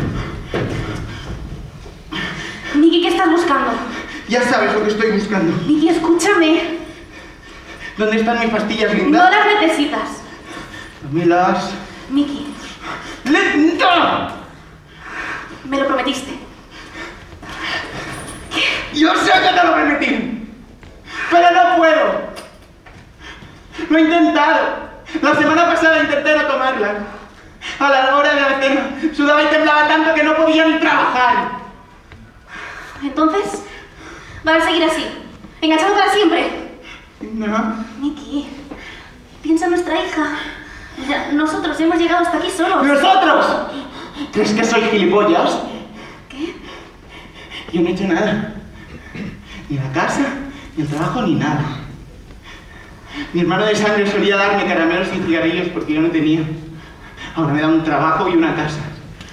Miki, ¿qué estás buscando? Ya sabes lo que estoy buscando. Miki, escúchame. ¿Dónde están mis pastillas, No linda? las necesitas. Dámelas. Miki, ¡Lenta! me lo prometiste. Yo sé que te lo prometí, pero no puedo. Lo he intentado. La semana pasada intenté no tomarlas. A la hora de la cena sudaba y temblaba tanto que no podía ni trabajar. Entonces, ¿vas a seguir así? ¿Enganchado para siempre? No. Miki, piensa en nuestra hija. Ya, nosotros hemos llegado hasta aquí solos. ¡Nosotros! ¿Crees que soy gilipollas? ¿Qué? Yo no he hecho nada. Ni la casa, ni el trabajo, ni nada. Mi hermano de sangre solía darme caramelos y cigarrillos porque yo no tenía. Ahora me da un trabajo y una casa.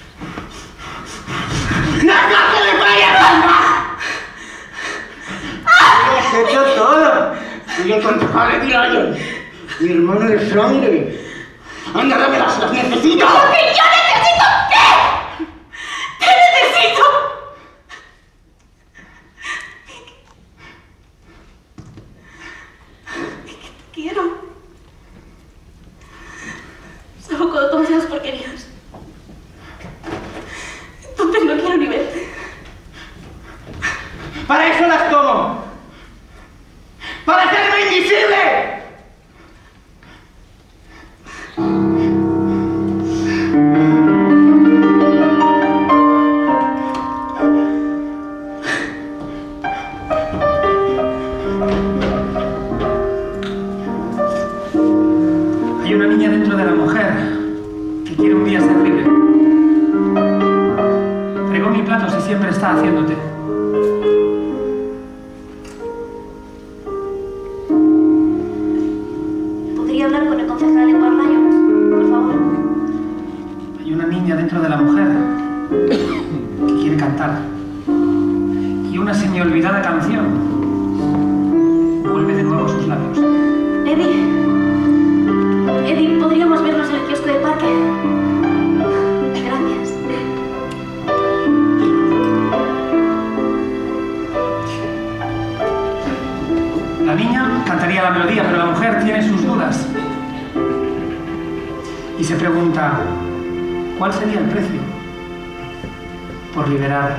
¡La casa de Vaya! ¡Lo has hecho todo! Soy el concejal de Lion, mi hermano de sangre. ¡Anda, dámelas! ¡Las necesito! ¿Porque yo necesito qué? ¿Qué necesito? Te quiero. Solo cuando tomas esas porquerías. Entonces no quiero ni verte. ¡Para eso las tomo! ¡Para hacerme invisible! Hay una niña dentro de la mujer que quiere un día ser libre. Fregó mi plato si siempre está haciéndote. ¿Podría hablar con el concejal de Lion, por favor? Hay una niña dentro de la mujer que quiere cantar. Y una semi-olvidada canción vuelve de nuevo a sus labios. Eddie, ¿podríamos vernos en el kiosco del parque? Gracias. La niña cantaría la melodía, pero la mujer tiene sus dudas. Y se pregunta, ¿cuál sería el precio por liberar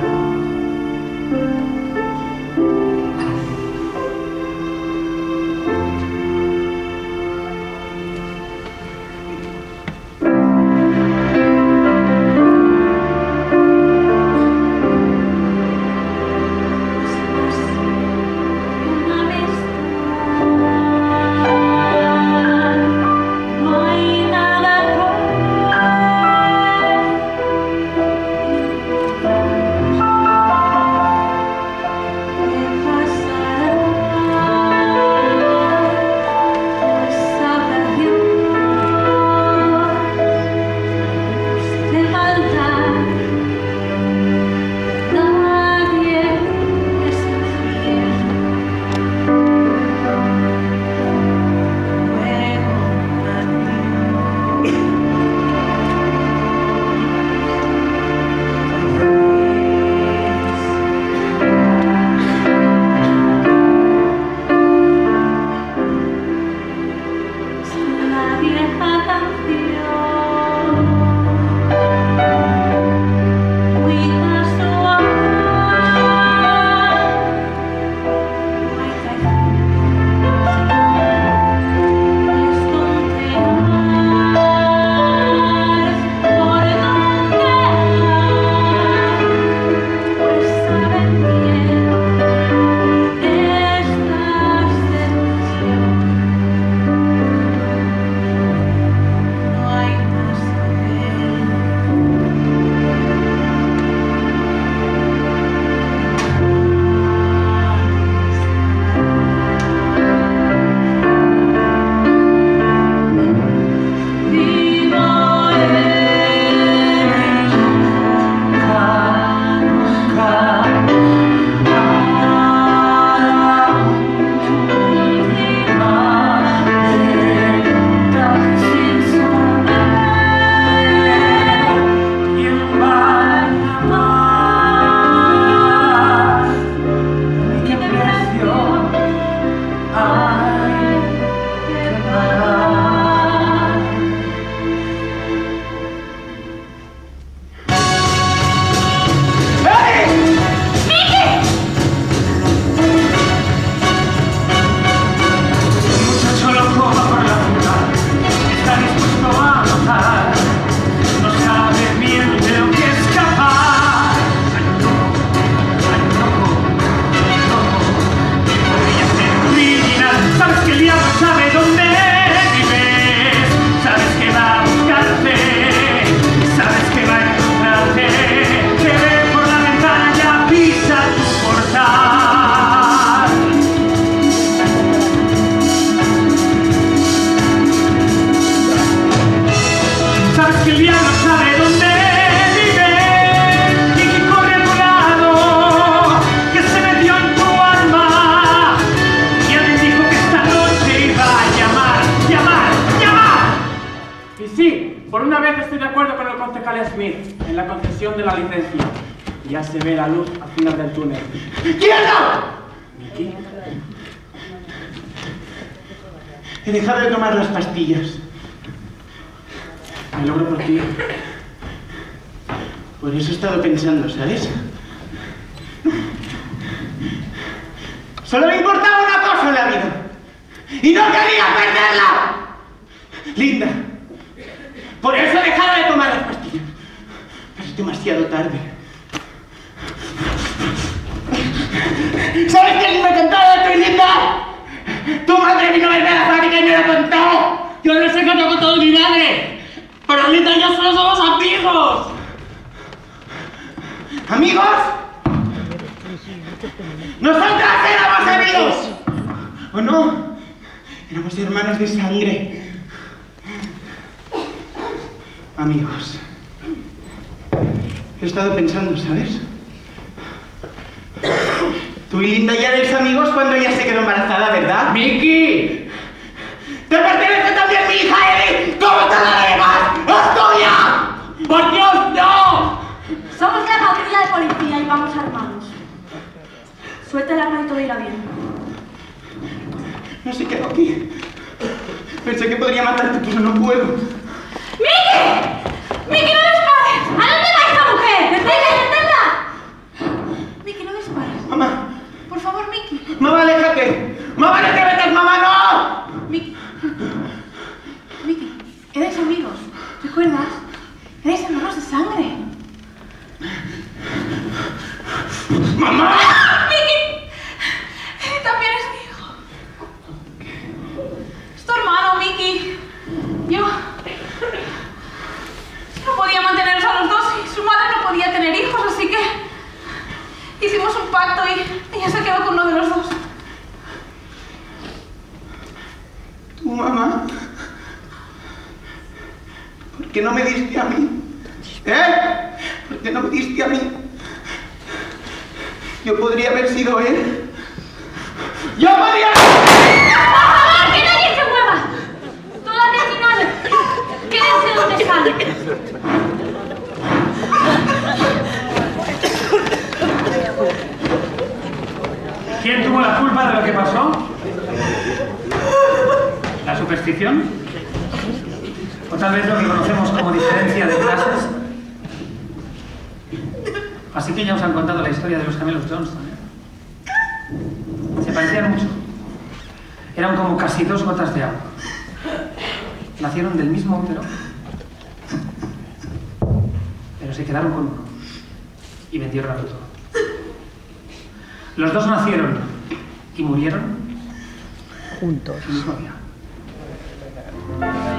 de acuerdo con el concejal Smith en la concesión de la licencia. Ya se ve la luz al final del túnel. ¡Izquierda! Miki. He dejado de tomar las pastillas. Me alegro por ti. Por eso he estado pensando, ¿sabes? Solo me importaba una cosa en la vida. ¡Y no quería perderla! Linda. Por eso he dejado de tomar las pastillas. Pero es demasiado tarde. ¿Sabes quién me contó esto, Linda? Tu madre vino a verme a la fábrica y me lo contó. Yo no sé qué te ha contado mi madre. Pero Linda y yo solo somos amigos. ¿Amigos? ¡Nosotras éramos amigos! ¿O no? Éramos hermanos de sangre. Amigos. He estado pensando, ¿sabes? Tú y Linda ya eres amigos cuando ella se quedó embarazada, ¿verdad? ¡Miki! ¡Te pertenece también mi hija, Eli! ¿Cómo te la dejas? ¡Es tuya! ¡Por Dios, no! Somos la patrulla de policía y vamos armados. Suelta el arma y todo irá bien. No se quedó aquí. Pensé que podría matarte, pero no puedo. ¡Miki! ¡Miki, no dispares! ¿A dónde va esta mujer? ¡Deténla! Miki, no dispares. Mamá. Por favor, Miki. Mamá, aléjate. Mamá, no te metas, mamá, no. Miki. Miki, eres amigos. ¿Recuerdas? Eres hermanos de sangre. ¡Mamá! ¡Miki! También es mi hijo. Es tu hermano, Miki. Yo no podía mantenerlos a los dos y su madre no podía tener hijos, así que hicimos un pacto y ella se quedó con uno de los dos. ¿Tu mamá? ¿Por qué no me diste a mí? ¿Eh? ¿Por qué no me diste a mí? Yo podría haber sido él. ¡Yo podría haber... ¡Por favor, que nadie se mueva! Todo ha terminado. Quédense donde están. ¿Quién tuvo la culpa de lo que pasó? ¿La superstición? ¿O tal vez lo que conocemos como diferencia de clases? Así que ya os han contado la historia de los gemelos Johnston, ¿eh? Se parecían mucho. Eran como casi 2 gotas de agua. Nacieron del mismo útero, pero se quedaron con uno y vendieron al otro. Los dos nacieron y murieron juntos. el mismo día.